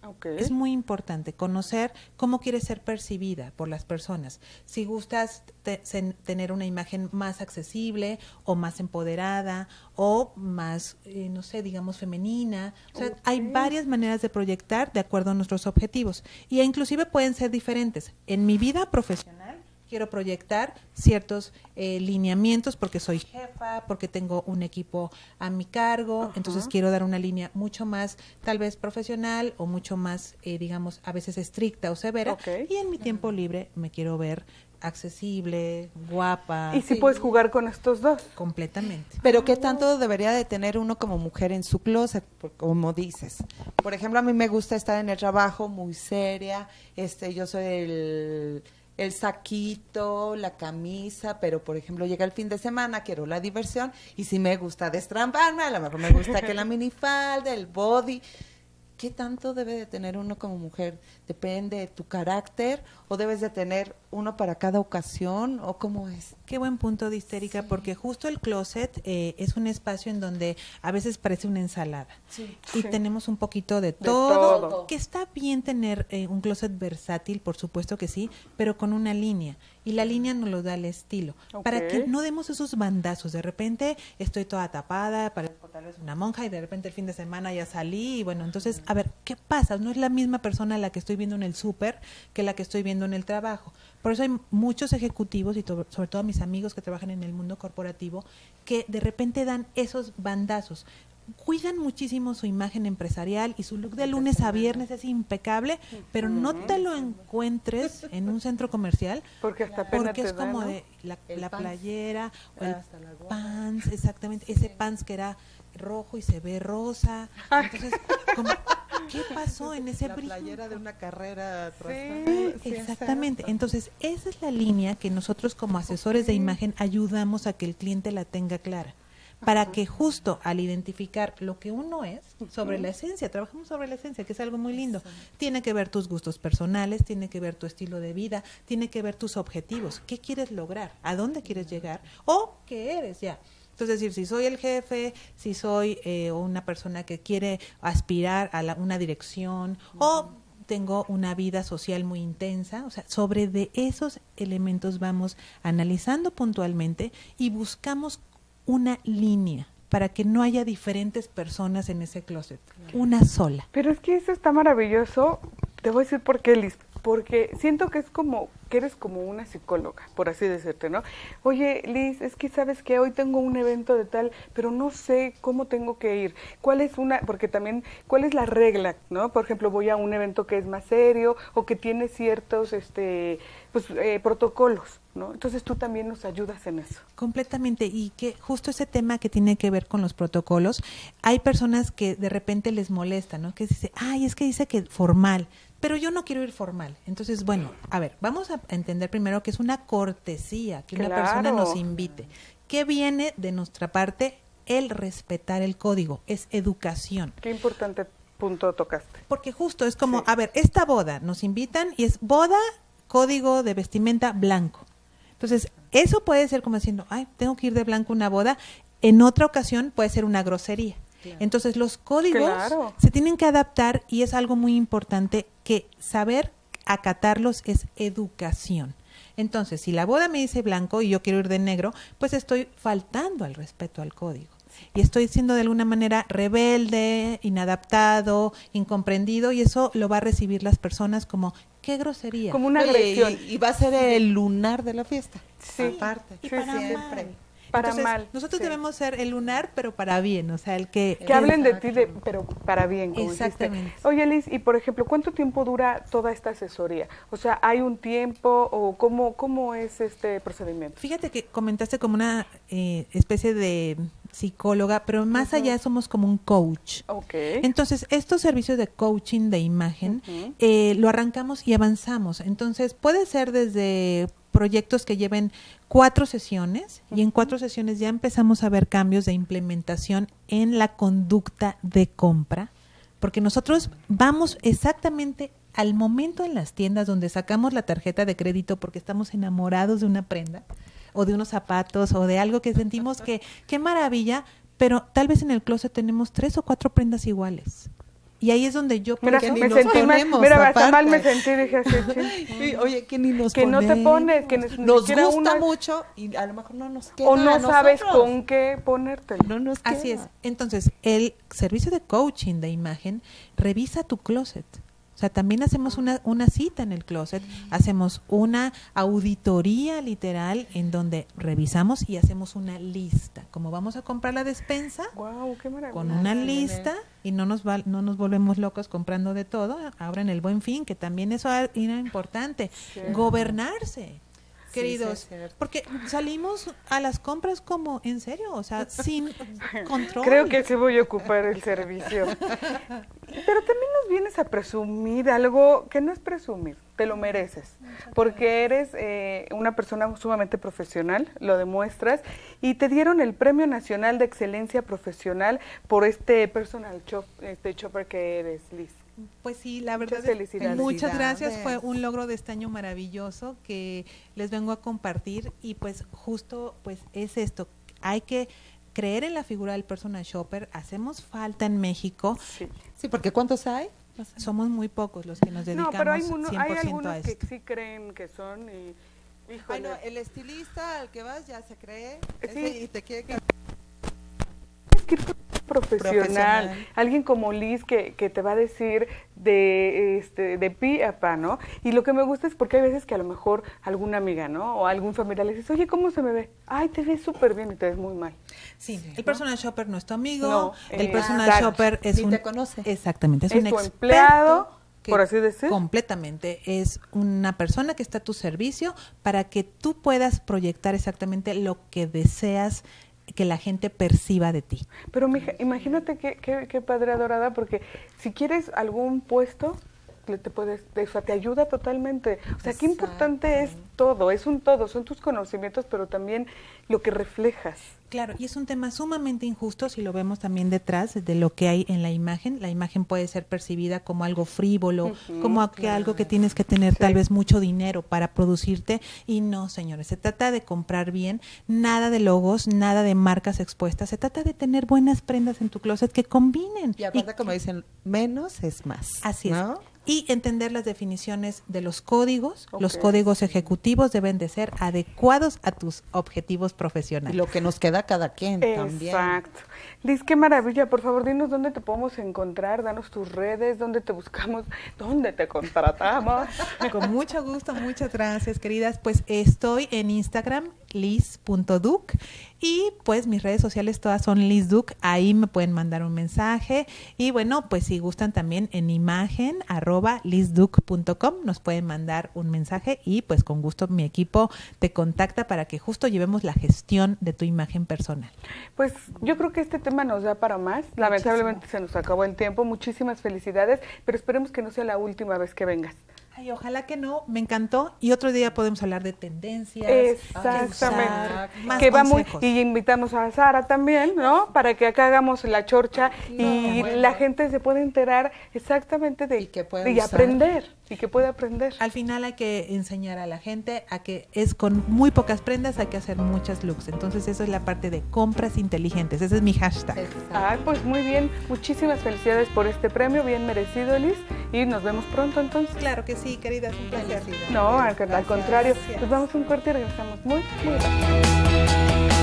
Speaker 2: Okay.
Speaker 11: Es muy importante conocer cómo quieres ser percibida por las personas. Si gustas te, sen, tener una imagen más accesible o más empoderada o más, eh, no sé, digamos femenina. O sea, okay. hay varias maneras de proyectar de acuerdo a nuestros objetivos. Y inclusive pueden ser diferentes. En mi vida profesional quiero proyectar ciertos eh, lineamientos porque soy jefa, porque tengo un equipo a mi cargo, uh-huh. entonces quiero dar una línea mucho más tal vez profesional o mucho más, eh, digamos, a veces estricta o severa. Okay. Y en mi tiempo uh-huh. libre me quiero ver accesible, guapa.
Speaker 2: ¿Y si sí. puedes jugar con estos dos?
Speaker 11: Completamente.
Speaker 4: Pero ¿qué tanto debería de tener uno como mujer en su closet, como dices? Por ejemplo, a mí me gusta estar en el trabajo muy seria, este, yo soy el... el saquito, la camisa, pero por ejemplo llega el fin de semana, quiero la diversión y si me gusta destramparme, a lo mejor me gusta que la minifalda, el body. ¿Qué tanto debe de tener uno como mujer? ¿Depende de tu carácter o debes de tener uno para cada ocasión o cómo es?
Speaker 11: Qué buen punto de Histérica, sí. porque justo el closet eh, es un espacio en donde a veces parece una ensalada sí. y sí. tenemos un poquito de todo, de todo. Que está bien tener eh, un closet versátil, por supuesto que sí, pero con una línea. Y la línea nos lo da el estilo, okay. para que no demos esos bandazos. De repente estoy toda tapada, parezco tal vez una monja y de repente el fin de semana ya salí y bueno, entonces, a ver, ¿qué pasa? No es la misma persona la que estoy viendo en el súper que la que estoy viendo en el trabajo. Por eso hay muchos ejecutivos y to- sobre todo mis amigos que trabajan en el mundo corporativo que de repente dan esos bandazos. Cuidan muchísimo su imagen empresarial y su look de lunes a viernes es impecable, pero no te lo encuentres en un centro comercial
Speaker 2: porque hasta pena
Speaker 11: porque
Speaker 2: te
Speaker 11: es como
Speaker 2: da, ¿no?
Speaker 11: de la, la
Speaker 4: pants.
Speaker 11: playera o el pants, exactamente, ese pants que era rojo y se ve rosa. Entonces, como, ¿qué pasó en ese
Speaker 4: la
Speaker 11: brillo?
Speaker 4: playera de una carrera
Speaker 11: sí, sí, exactamente. Entonces, esa es la línea que nosotros como asesores de imagen ayudamos a que el cliente la tenga clara. Para que justo al identificar lo que uno es, sobre la esencia, trabajamos sobre la esencia, que es algo muy lindo. Tiene que ver tus gustos personales, tiene que ver tu estilo de vida, tiene que ver tus objetivos. ¿Qué quieres lograr? ¿A dónde quieres llegar? ¿O qué eres ya? Entonces, es decir, si soy el jefe, si soy eh, una persona que quiere aspirar a la, una dirección, uh-huh. o tengo una vida social muy intensa, o sea, sobre de esos elementos vamos analizando puntualmente y buscamos una línea para que no haya diferentes personas en ese closet, una sola.
Speaker 2: Pero es que eso está maravilloso, te voy a decir por qué, Liz, porque siento que es como, que eres como una psicóloga, por así decirte, ¿no? Oye, Liz, es que sabes que hoy tengo un evento de tal, pero no sé cómo tengo que ir. ¿Cuál es una, porque también, cuál es la regla, ¿no? Por ejemplo, voy a un evento que es más serio o que tiene ciertos, este, pues, eh, protocolos, ¿no? Entonces tú también nos ayudas en eso.
Speaker 11: Completamente, y que justo ese tema que tiene que ver con los protocolos, hay personas que de repente les molesta, ¿no? Que dice, ay, es que dice que formal, pero yo no quiero ir formal. Entonces, bueno, a ver, vamos a entender primero que es una cortesía, que
Speaker 2: claro.
Speaker 11: una persona nos invite. ¿Qué viene de nuestra parte? El respetar el código, es educación.
Speaker 2: Qué importante punto tocaste.
Speaker 11: Porque justo es como,
Speaker 2: sí.
Speaker 11: a ver, esta boda, nos invitan y es boda, código de vestimenta blanco. Entonces, eso puede ser como diciendo, ay, tengo que ir de blanco a una boda. En otra ocasión puede ser una grosería. Claro. Entonces, los códigos
Speaker 2: claro.
Speaker 11: se tienen que adaptar y es algo muy importante que saber acatarlos es educación. Entonces, si la boda me dice blanco y yo quiero ir de negro, pues estoy faltando al respeto al código. Y estoy siendo de alguna manera rebelde, inadaptado, incomprendido, y eso lo va a recibir las personas como, qué grosería.
Speaker 2: Como una agresión.
Speaker 4: Y, y va a ser el lunar de la fiesta.
Speaker 2: Sí.
Speaker 4: Aparte.
Speaker 11: Y
Speaker 2: sí,
Speaker 11: para
Speaker 2: siempre.
Speaker 11: mal.
Speaker 2: Para
Speaker 11: Entonces,
Speaker 2: mal.
Speaker 11: Nosotros
Speaker 2: sí.
Speaker 11: debemos ser el lunar, pero para bien, o sea, el que...
Speaker 2: Que hablen de ti, de, pero para bien, como
Speaker 11: exactamente.
Speaker 2: Dijiste. Oye, Liz, y por ejemplo, ¿cuánto tiempo dura toda esta asesoría? O sea, ¿hay un tiempo o cómo, cómo es este procedimiento?
Speaker 11: Fíjate que comentaste como una eh, especie de psicóloga, pero más uh-huh. allá somos como un coach.
Speaker 2: Okay.
Speaker 11: Entonces, estos servicios de coaching de imagen
Speaker 2: uh-huh.
Speaker 11: eh, lo arrancamos y avanzamos. Entonces, puede ser desde proyectos que lleven cuatro sesiones uh-huh. y en cuatro sesiones ya empezamos a ver cambios de implementación en la conducta de compra, porque nosotros vamos exactamente al momento en las tiendas donde sacamos la tarjeta de crédito porque estamos enamorados de una prenda o de unos zapatos o de algo que sentimos que qué maravilla, pero tal vez en el closet tenemos tres o cuatro prendas iguales. Y ahí es donde yo...
Speaker 2: Mira,
Speaker 11: porque
Speaker 2: me
Speaker 11: nos
Speaker 2: sentí mal,
Speaker 11: ponemos,
Speaker 2: mira, hasta
Speaker 11: aparte.
Speaker 2: mal me sentí, dije así, sí.
Speaker 4: Oye, que ni nos
Speaker 2: que no te
Speaker 4: ponemos.
Speaker 2: pones, que ni
Speaker 4: nos
Speaker 2: siquiera
Speaker 4: gusta
Speaker 2: una-
Speaker 4: mucho y a lo mejor no nos queda
Speaker 2: o no
Speaker 4: a
Speaker 2: sabes
Speaker 4: nosotros.
Speaker 2: con qué ponerte.
Speaker 4: No nos queda.
Speaker 11: Así es. Entonces, el servicio de coaching de imagen revisa tu closet. O sea, también hacemos una, una cita en el closet, hacemos una auditoría literal en donde revisamos y hacemos una lista. Como vamos a comprar la despensa,
Speaker 2: Wow, qué maravilla.
Speaker 11: con una lista y no nos va, no nos volvemos locos comprando de todo. Ahora en el Buen Fin, que también eso era importante,
Speaker 2: Sí.
Speaker 11: gobernarse.
Speaker 4: Sí,
Speaker 11: Queridos,
Speaker 4: sí, es cierto.
Speaker 11: porque salimos a las compras como en serio, o sea, sin control.
Speaker 2: Creo que sí voy a ocupar el servicio. Pero también nos vienes a presumir algo que no es presumir, te lo mereces, porque eres eh, una persona sumamente profesional, lo demuestras, y te dieron el Premio Nacional de Excelencia Profesional por este personal shop, este shopper que eres, Liz.
Speaker 11: Pues sí, la verdad.
Speaker 2: Muchas felicidades.
Speaker 11: Muchas gracias. Fue
Speaker 4: Felicidades.
Speaker 11: un logro de este año maravilloso que les vengo a compartir y pues justo pues es esto. Hay que creer en la figura del personal shopper. Hacemos falta en México.
Speaker 2: Sí.
Speaker 4: Sí, porque ¿cuántos hay?
Speaker 11: Somos muy pocos los que nos dedicamos
Speaker 2: No, pero hay, uno-
Speaker 11: cien
Speaker 2: hay
Speaker 11: por ciento
Speaker 2: algunos
Speaker 11: a
Speaker 2: que
Speaker 11: esto.
Speaker 2: sí creen que son y... Híjole.
Speaker 4: Bueno, el estilista al que vas ya se cree
Speaker 2: Sí.
Speaker 4: ese y te quiere cambiar.
Speaker 2: profesional,
Speaker 4: Profesional.
Speaker 2: alguien como Liz que, que te va a decir de este de pi a pa, ¿no? Y lo que me gusta es porque hay veces que a lo mejor alguna amiga, ¿no? O algún familiar le dices, oye, ¿cómo se me ve? Ay, te ves súper bien y te ves muy mal.
Speaker 11: Sí, el personal shopper no es tu amigo,
Speaker 2: No,
Speaker 11: el
Speaker 2: eh,
Speaker 11: personal
Speaker 2: exacto.
Speaker 11: shopper es
Speaker 4: Ni
Speaker 11: un...
Speaker 4: te conoce.
Speaker 11: Exactamente, es,
Speaker 2: Es
Speaker 11: un
Speaker 2: tu
Speaker 11: experto
Speaker 2: empleado,
Speaker 11: que
Speaker 2: por así decir.
Speaker 11: Completamente, es una persona que está a tu servicio para que tú puedas proyectar exactamente lo que deseas que la gente perciba de ti.
Speaker 2: Pero mija, imagínate qué, qué, qué padre adorada, porque si quieres algún puesto, le- te puedes, te, o sea, te ayuda totalmente. O sea, qué importante es todo, es un todo, son tus conocimientos, pero también lo que reflejas.
Speaker 11: Claro, y es un tema sumamente injusto si lo vemos también detrás de lo que hay en la imagen. La imagen puede ser percibida como algo frívolo,
Speaker 2: Ujú,
Speaker 11: como que algo que tienes que tener tal vez mucho dinero para producirte. Y no, señores, se trata de comprar bien, nada de logos, nada de marcas expuestas. Se trata de tener buenas prendas en tu closet que combinen.
Speaker 4: Y aparte, como dicen, menos es más.
Speaker 11: Así es.
Speaker 4: ¿no?
Speaker 11: Y entender las definiciones de los códigos. Los
Speaker 4: Ok.
Speaker 11: códigos ejecutivos deben de ser adecuados a tus objetivos profesionales.
Speaker 4: Y lo que nos queda a cada quien también.
Speaker 2: Exacto. Liz, qué maravilla. Por favor, dinos dónde te podemos encontrar, danos tus redes, dónde te buscamos, dónde te contratamos.
Speaker 11: Con mucho gusto, muchas gracias, queridas. Pues estoy en Instagram, liz punto duc, y pues mis redes sociales todas son lizduc, ahí me pueden mandar un mensaje. Y bueno, pues si gustan también en imagen, arroba lizduc punto com, nos pueden mandar un mensaje y pues con gusto mi equipo te contacta para que justo llevemos la gestión de tu imagen personal.
Speaker 2: Pues yo creo que este tema nos da para más. Lamentablemente se nos acabó el tiempo. Muchísimas felicidades, pero esperemos que no sea la última vez que vengas.
Speaker 11: Ay, ojalá que no, me encantó. Y otro día podemos hablar de tendencias.
Speaker 2: Exactamente.
Speaker 11: Más
Speaker 2: Que va muy,
Speaker 11: consejos.
Speaker 2: y invitamos a Sara también, ¿no? Para que acá hagamos la chorcha y
Speaker 11: bueno.
Speaker 2: la gente se pueda enterar exactamente de,
Speaker 4: pueda
Speaker 2: de y
Speaker 4: usar.
Speaker 2: aprender y que pueda aprender.
Speaker 11: Al final hay que enseñar a la gente a que es con muy pocas prendas hay que hacer muchas looks. Entonces eso es la parte de compras inteligentes. Ese es mi hashtag.
Speaker 2: Ah, pues muy bien. Muchísimas felicidades por este premio, bien merecido, Liz. Y nos vemos pronto entonces.
Speaker 11: Claro que sí, queridas, un placer.
Speaker 2: No, al, al
Speaker 11: Gracias.
Speaker 2: contrario.
Speaker 11: Gracias.
Speaker 2: Nos vamos a un corte y regresamos muy, muy rápido.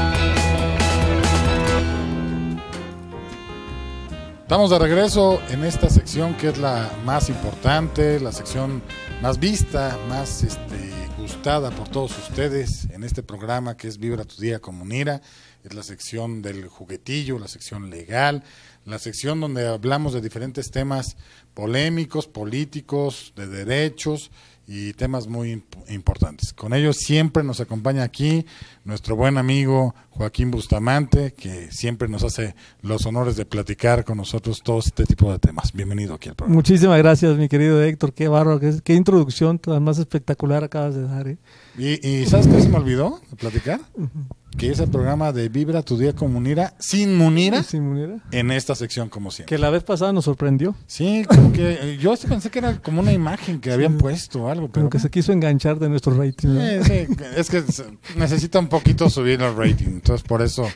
Speaker 12: Estamos de regreso en esta sección que es la más importante, la sección más vista, más este, gustada por todos ustedes en este programa que es Vibra tu Día con Munira. Es la sección del juguetillo, la sección legal, la sección donde hablamos de diferentes temas polémicos, políticos, de derechos y temas muy imp- importantes. Con ellos siempre nos acompaña aquí nuestro buen amigo Joaquín Bustamante, que siempre nos hace los honores de platicar con nosotros todo este tipo de temas. Bienvenido aquí al programa.
Speaker 13: Muchísimas gracias, mi querido Héctor. Qué bárbaro, qué, qué introducción tan más espectacular acabas de dar. ¿eh?
Speaker 12: Y, y ¿sabes qué se me olvidó de platicar? Que es el programa de Vibra tu Día con Munira, sin Munira,
Speaker 13: Sin Munira.
Speaker 12: en esta sección como siempre.
Speaker 13: Que la vez pasada nos sorprendió.
Speaker 12: Sí, como que eh, yo sí pensé que era como una imagen que habían puesto o algo, pero
Speaker 13: Como que se quiso enganchar de nuestro rating. ¿no?
Speaker 12: Sí, sí, es que se- necesita un poquito subir el rating, entonces por eso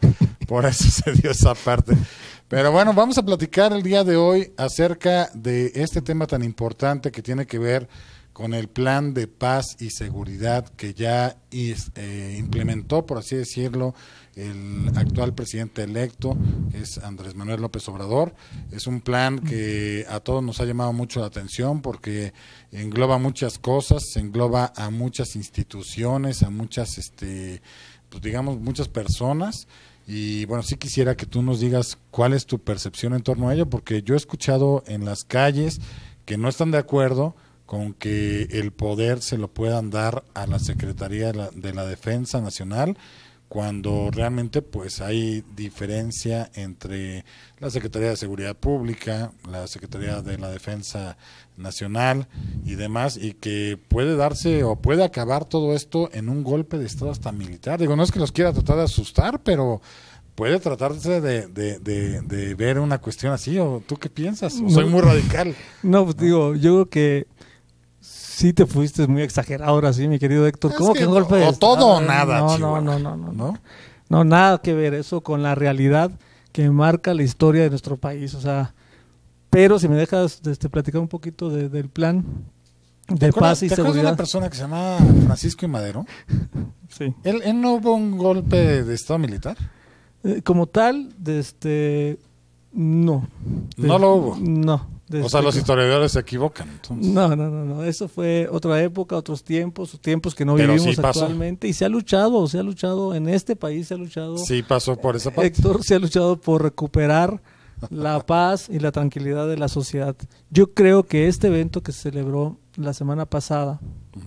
Speaker 12: por eso se dio esa parte. Pero bueno, vamos a platicar el día de hoy acerca de este tema tan importante que tiene que ver con el plan de paz y seguridad que ya eh, implementó, por así decirlo, el actual presidente electo, que es Andrés Manuel López Obrador. Es un plan que a todos nos ha llamado mucho la atención porque engloba muchas cosas, engloba a muchas instituciones, a muchas, este, pues digamos, muchas personas. Y bueno, sí quisiera que tú nos digas cuál es tu percepción en torno a ello, porque yo he escuchado en las calles que no están de acuerdo con que el poder se lo puedan dar a la Secretaría de la, de la Defensa Nacional, cuando realmente pues hay diferencia entre la Secretaría de Seguridad Pública, la Secretaría de la Defensa Nacional y demás, y que puede darse o puede acabar todo esto en un golpe de Estado hasta militar. Digo, no es que los quiera tratar de asustar, pero puede tratarse de, de, de, de ver una cuestión así. ¿O tú qué piensas? ¿O soy muy radical?
Speaker 13: No, pues digo, yo creo que sí te fuiste muy exagerado ahora sí, mi querido Héctor.
Speaker 12: Es
Speaker 13: ¿Cómo que,
Speaker 12: que
Speaker 13: que golpe de
Speaker 12: o
Speaker 13: Estado?
Speaker 12: todo o nada,
Speaker 13: no,
Speaker 12: Chihuahua.
Speaker 13: no, no, no, no,
Speaker 12: ¿No?
Speaker 13: no, nada que ver eso con la realidad que marca la historia de nuestro país. O sea, pero si me dejas este, platicar un poquito de, del plan de paz y
Speaker 12: ¿Te acuerdas de
Speaker 13: seguridad.
Speaker 12: una persona que se llama Francisco I. Madero?
Speaker 13: Sí.
Speaker 12: ¿Él, él no hubo un golpe de Estado militar?
Speaker 13: Eh, como tal, de este, no. De-
Speaker 12: No lo hubo.
Speaker 13: No. de
Speaker 12: O sea,
Speaker 13: este-
Speaker 12: los historiadores se equivocan. Entonces.
Speaker 13: No, no, no, no, eso fue otra época, otros tiempos, tiempos que no
Speaker 12: Pero
Speaker 13: vivimos
Speaker 12: sí pasó.
Speaker 13: actualmente y se ha luchado, se ha luchado en este país, se ha luchado.
Speaker 12: Sí pasó por esa parte.
Speaker 13: Héctor se ha luchado por recuperar la paz y la tranquilidad de la sociedad. Yo creo que este evento que se celebró la semana pasada,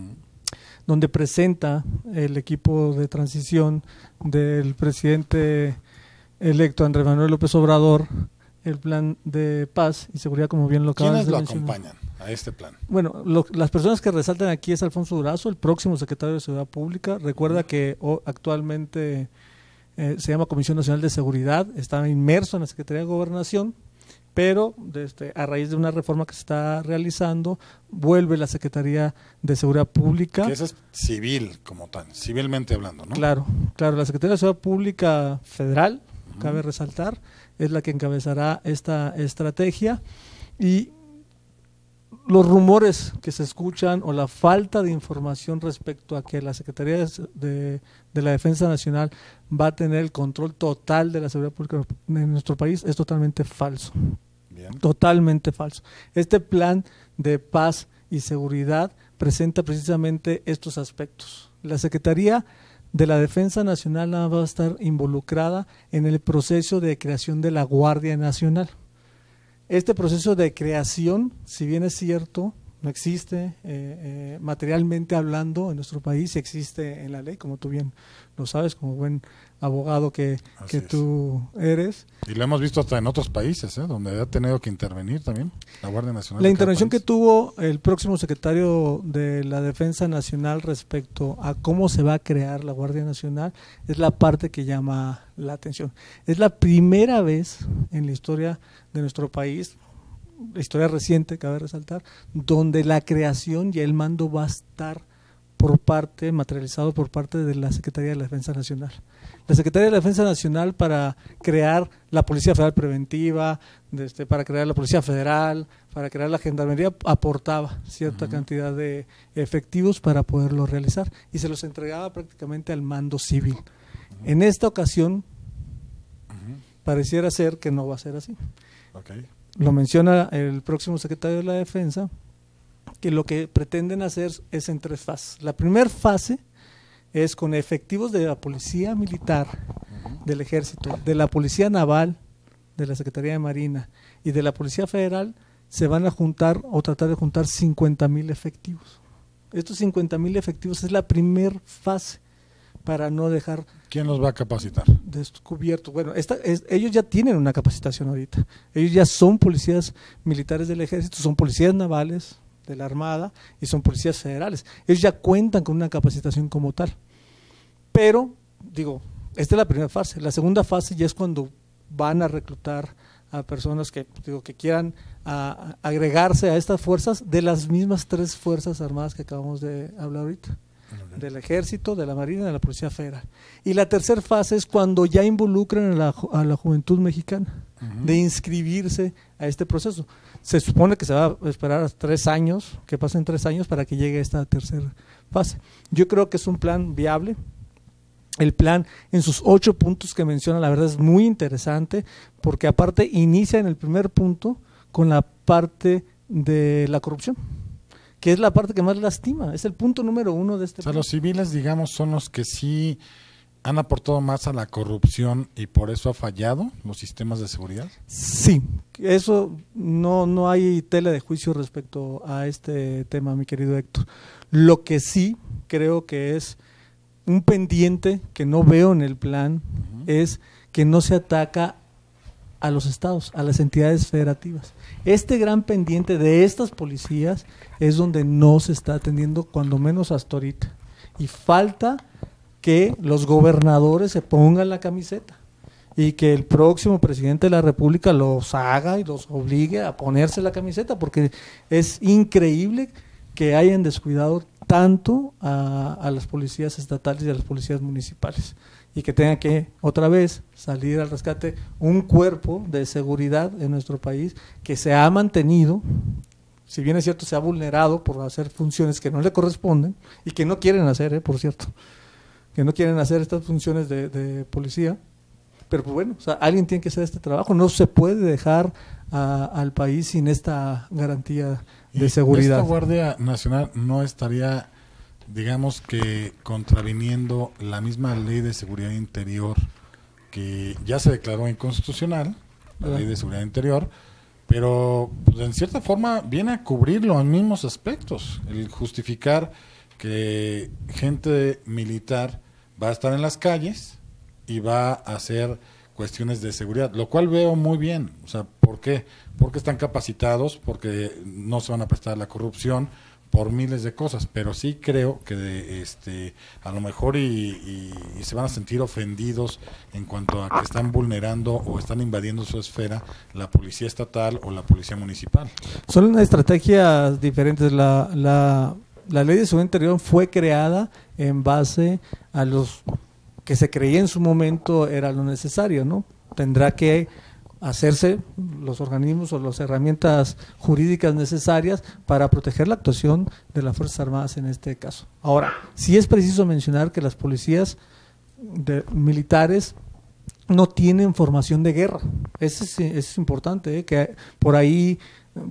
Speaker 13: donde presenta el equipo de transición del presidente electo Andrés Manuel López Obrador, el plan de paz y seguridad, como bien lo acabas
Speaker 12: ¿Quiénes
Speaker 13: de
Speaker 12: lo
Speaker 13: mencionar.
Speaker 12: acompañan a este plan?
Speaker 13: Bueno, lo- las personas que resaltan aquí es Alfonso Durazo, el próximo secretario de Seguridad Pública. Recuerda que o, actualmente eh, se llama Comisión Nacional de Seguridad, está inmerso en la Secretaría de Gobernación, pero desde, a raíz de una reforma que se está realizando, vuelve la Secretaría de Seguridad Pública.
Speaker 12: Que eso es civil como tal, civilmente hablando, ¿no?
Speaker 13: Claro, claro, la Secretaría de Seguridad Pública Federal, cabe resaltar, es la que encabezará esta estrategia y los rumores que se escuchan o la falta de información respecto a que la Secretaría de, de la Defensa Nacional va a tener el control total de la seguridad pública en nuestro país es totalmente falso.
Speaker 12: Bien.
Speaker 13: Totalmente falso. Este plan de paz y seguridad presenta precisamente estos aspectos. La Secretaría de la Defensa Nacional nada más va a estar involucrada en el proceso de creación de la Guardia Nacional. Este proceso de creación, si bien es cierto, no existe eh, eh, materialmente hablando en nuestro país, existe en la ley, como tú bien lo sabes, como buen abogado que,
Speaker 12: Así
Speaker 13: que
Speaker 12: es.
Speaker 13: tú eres.
Speaker 12: Y lo hemos visto hasta en otros países, ¿eh? Donde ha tenido que intervenir también la Guardia Nacional.
Speaker 13: La
Speaker 12: de cada
Speaker 13: intervención que
Speaker 12: país.
Speaker 13: tuvo el próximo secretario de la Defensa Nacional respecto a cómo se va a crear la Guardia Nacional es la parte que llama la atención. Es la primera vez en la historia de nuestro país, la historia reciente, cabe resaltar, donde la creación y el mando va a estar por parte, materializado por parte de la Secretaría de la Defensa Nacional. La Secretaría de la Defensa Nacional para crear la Policía Federal Preventiva, este, para crear la Policía Federal, para crear la Gendarmería, aportaba cierta uh-huh. cantidad de efectivos para poderlo realizar y se los entregaba prácticamente al mando civil. Uh-huh. En esta ocasión, uh-huh. pareciera ser que no va a ser así.
Speaker 12: Okay.
Speaker 13: Lo menciona el próximo secretario de la Defensa, que lo que pretenden hacer es en tres fases. La primera fase es con efectivos de la Policía Militar, uh-huh. del Ejército, de la Policía Naval, de la Secretaría de Marina y de la Policía Federal, se van a juntar o tratar de juntar cincuenta mil efectivos. Estos cincuenta mil efectivos es la primera fase para no dejar...
Speaker 12: ¿Quién los va a capacitar?
Speaker 13: Descubierto. Bueno, esta, es, ellos ya tienen una capacitación ahorita. Ellos ya son policías militares del Ejército, son policías navales de la Armada y son policías federales. Ellos ya cuentan con una capacitación como tal. Pero, digo, esta es la primera fase. La segunda fase ya es cuando van a reclutar a personas que, digo, que quieran a, a agregarse a estas fuerzas de las mismas tres fuerzas armadas que acabamos de hablar ahorita. del Ejército, de la Marina y de la Policía Federal. Y la tercera fase es cuando ya involucran a la, a la juventud mexicana, uh-huh. de inscribirse a este proceso. Se supone que se va a esperar hasta tres años, que pasen tres años para que llegue a esta tercera fase. Yo creo que es un plan viable. El plan en sus ocho puntos que menciona, la verdad es muy interesante, porque aparte inicia en el primer punto con la parte de la corrupción, que es la parte que más lastima, es el punto número uno de este
Speaker 12: plan. O sea,
Speaker 13: plan.
Speaker 12: los civiles, digamos, son los que sí han aportado más a la corrupción y por eso ha fallado los sistemas de seguridad.
Speaker 13: Sí, eso no, no hay tela de juicio respecto a este tema, mi querido Héctor. Lo que sí creo que es un pendiente que no veo en el plan, uh-huh. es que no se ataca a los estados, a las entidades federativas. Este gran pendiente de estas policías es donde no se está atendiendo, cuando menos hasta ahorita. Y falta que los gobernadores se pongan la camiseta y que el próximo presidente de la República los haga y los obligue a ponerse la camiseta, porque es increíble que hayan descuidado tanto a, a las policías estatales y a las policías municipales, y que tenga que otra vez salir al rescate un cuerpo de seguridad en nuestro país que se ha mantenido, si bien es cierto se ha vulnerado por hacer funciones que no le corresponden y que no quieren hacer, eh, por cierto, que no quieren hacer estas funciones de, de policía, pero pues bueno, o sea, alguien tiene que hacer este trabajo, no se puede dejar a, al país sin esta garantía de seguridad.
Speaker 12: ¿Esta Guardia Nacional no estaría, digamos que, contraviniendo la misma ley de seguridad interior que ya se declaró inconstitucional, la ley de seguridad interior, pero pues, en cierta forma viene a cubrir los mismos aspectos, el justificar que gente militar va a estar en las calles y va a hacer cuestiones de seguridad, lo cual veo muy bien. O sea, ¿por qué? Porque están capacitados, porque no se van a prestar a la corrupción, por miles de cosas, pero sí creo que de, este a lo mejor y, y, y se van a sentir ofendidos en cuanto a que están vulnerando o están invadiendo su esfera la policía estatal o la policía municipal.
Speaker 13: Son estrategias diferentes. La, la, la ley de seguridad interior fue creada en base a los que se creía en su momento era lo necesario, ¿no? Tendrá que hacerse los organismos o las herramientas jurídicas necesarias para proteger la actuación de las Fuerzas Armadas en este caso. Ahora, sí es preciso mencionar que las policías de, militares no tienen formación de guerra. Eso es, es importante, ¿eh? Que por ahí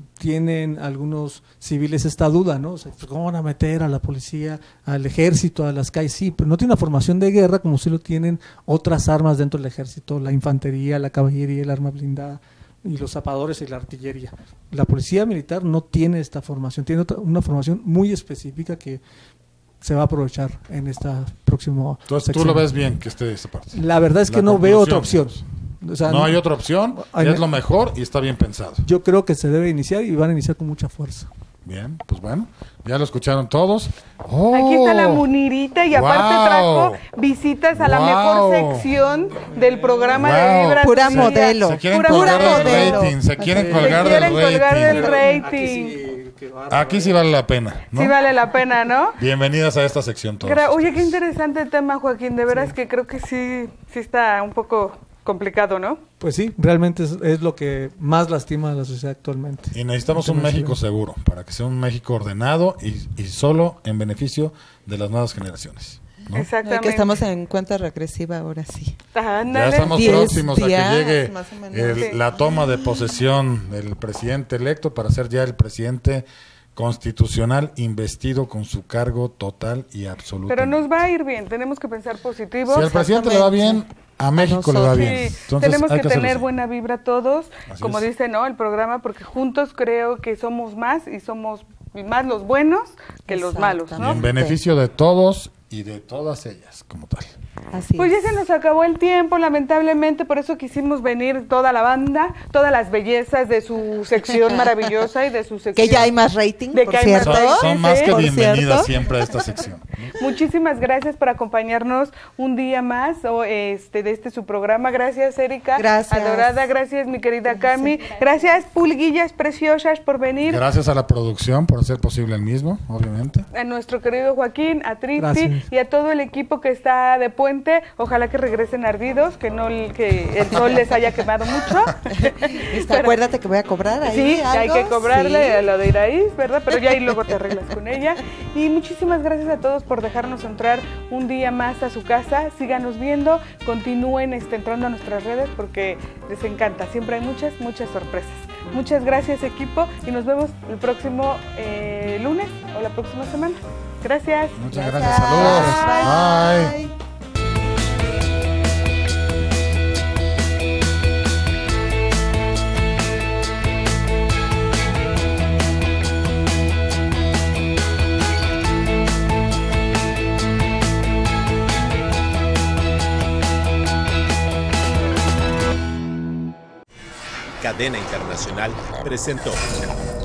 Speaker 13: tienen algunos civiles esta duda, ¿no? O sea, ¿cómo van a meter a la policía, al ejército, a las calles? Sí, pero no tiene una formación de guerra como si lo tienen otras armas dentro del ejército, la infantería, la caballería, el arma blindada y los zapadores y la artillería. La policía militar no tiene esta formación, tiene otra, una formación muy específica que se va a aprovechar en esta próxima
Speaker 12: Entonces,
Speaker 13: sección.
Speaker 12: ¿tú lo ves bien que esté esa parte?
Speaker 13: La verdad es que no veo otra opción. O sea,
Speaker 12: no, no hay otra opción,
Speaker 13: hay,
Speaker 12: es lo mejor y está bien pensado.
Speaker 13: Yo creo que se debe iniciar y van a iniciar con mucha fuerza.
Speaker 12: Bien, pues bueno, ya lo escucharon todos. Oh,
Speaker 2: aquí está la Munirita y aparte
Speaker 12: wow,
Speaker 2: trajo visitas a wow, la mejor sección del programa wow, de Vibra.
Speaker 4: Pura modelo.
Speaker 12: Se quieren
Speaker 2: Pura
Speaker 12: colgar
Speaker 2: modelo.
Speaker 12: del rating, se quieren
Speaker 2: se
Speaker 12: colgar,
Speaker 2: quieren
Speaker 12: del,
Speaker 2: colgar
Speaker 12: rating.
Speaker 2: del rating.
Speaker 12: Aquí sí vale la pena, ¿no?
Speaker 2: Sí vale la pena, ¿no?
Speaker 12: Bienvenidas a esta sección todos.
Speaker 2: Oye, qué interesante tema, Joaquín. De veras sí. que creo que sí, sí está un poco complicado, ¿no?
Speaker 13: Pues sí, realmente es, es lo que más lastima a la sociedad actualmente.
Speaker 12: Y necesitamos un México seguro, para que sea un México ordenado y, y solo en beneficio de las nuevas generaciones, ¿no?
Speaker 2: Exactamente.
Speaker 4: Que estamos en cuenta regresiva ahora sí.
Speaker 2: Ajá,
Speaker 12: ya estamos próximos
Speaker 4: días,
Speaker 12: a que llegue el,
Speaker 2: sí.
Speaker 12: la toma de posesión del presidente electo para ser ya el presidente constitucional investido con su cargo total y absoluto.
Speaker 2: Pero nos va a ir bien, tenemos que pensar positivo.
Speaker 12: Si al presidente le va bien, a México a le va bien.
Speaker 2: Sí,
Speaker 12: Entonces,
Speaker 2: tenemos
Speaker 12: hay
Speaker 2: que,
Speaker 12: que
Speaker 2: tener buena vibra todos,
Speaker 12: Así
Speaker 2: como
Speaker 12: es.
Speaker 2: dice, ¿no? El programa, porque juntos creo que somos más y somos más los buenos que los malos, ¿no?
Speaker 12: Y en beneficio de todos y de todas ellas, como tal.
Speaker 4: Así
Speaker 2: Pues ya
Speaker 4: es.
Speaker 2: se nos acabó el tiempo, lamentablemente, por eso quisimos venir toda la banda, todas las bellezas de su sección maravillosa y de su sección.
Speaker 4: Que ya hay más rating,
Speaker 2: de
Speaker 4: por
Speaker 2: que hay más
Speaker 4: cierto.
Speaker 2: rating,
Speaker 12: Son más
Speaker 2: ¿sí?
Speaker 12: que
Speaker 2: Por
Speaker 12: bienvenidas
Speaker 2: cierto.
Speaker 12: siempre a esta sección.
Speaker 2: Muchísimas gracias por acompañarnos un día más o este de este su programa. Gracias, Erika.
Speaker 4: Gracias.
Speaker 2: Adorada, gracias, mi querida Cami. Gracias, pulguillas preciosas, por venir.
Speaker 12: Gracias a la producción por hacer posible el mismo, obviamente.
Speaker 2: A nuestro querido Joaquín, a Tripti
Speaker 12: Gracias.
Speaker 2: y a todo el equipo que está de puente. Ojalá que regresen ardidos, que no que el sol les haya quemado mucho.
Speaker 4: Este, acuérdate que voy a cobrar ahí.
Speaker 2: Sí, hay
Speaker 4: algo.
Speaker 2: que cobrarle
Speaker 4: Sí.
Speaker 2: a lo de Iraíz, ¿verdad? Pero ya ahí luego te arreglas con ella. Y muchísimas gracias a todos por dejarnos entrar un día más a su casa. Síganos viendo, continúen este, entrando a nuestras redes porque les encanta. Siempre hay muchas, muchas sorpresas. Muchas gracias, equipo, y nos vemos el próximo eh, lunes o la próxima semana. Gracias.
Speaker 12: Muchas gracias. Saludos.
Speaker 2: Bye.
Speaker 12: Bye.
Speaker 1: Cadena Internacional presentó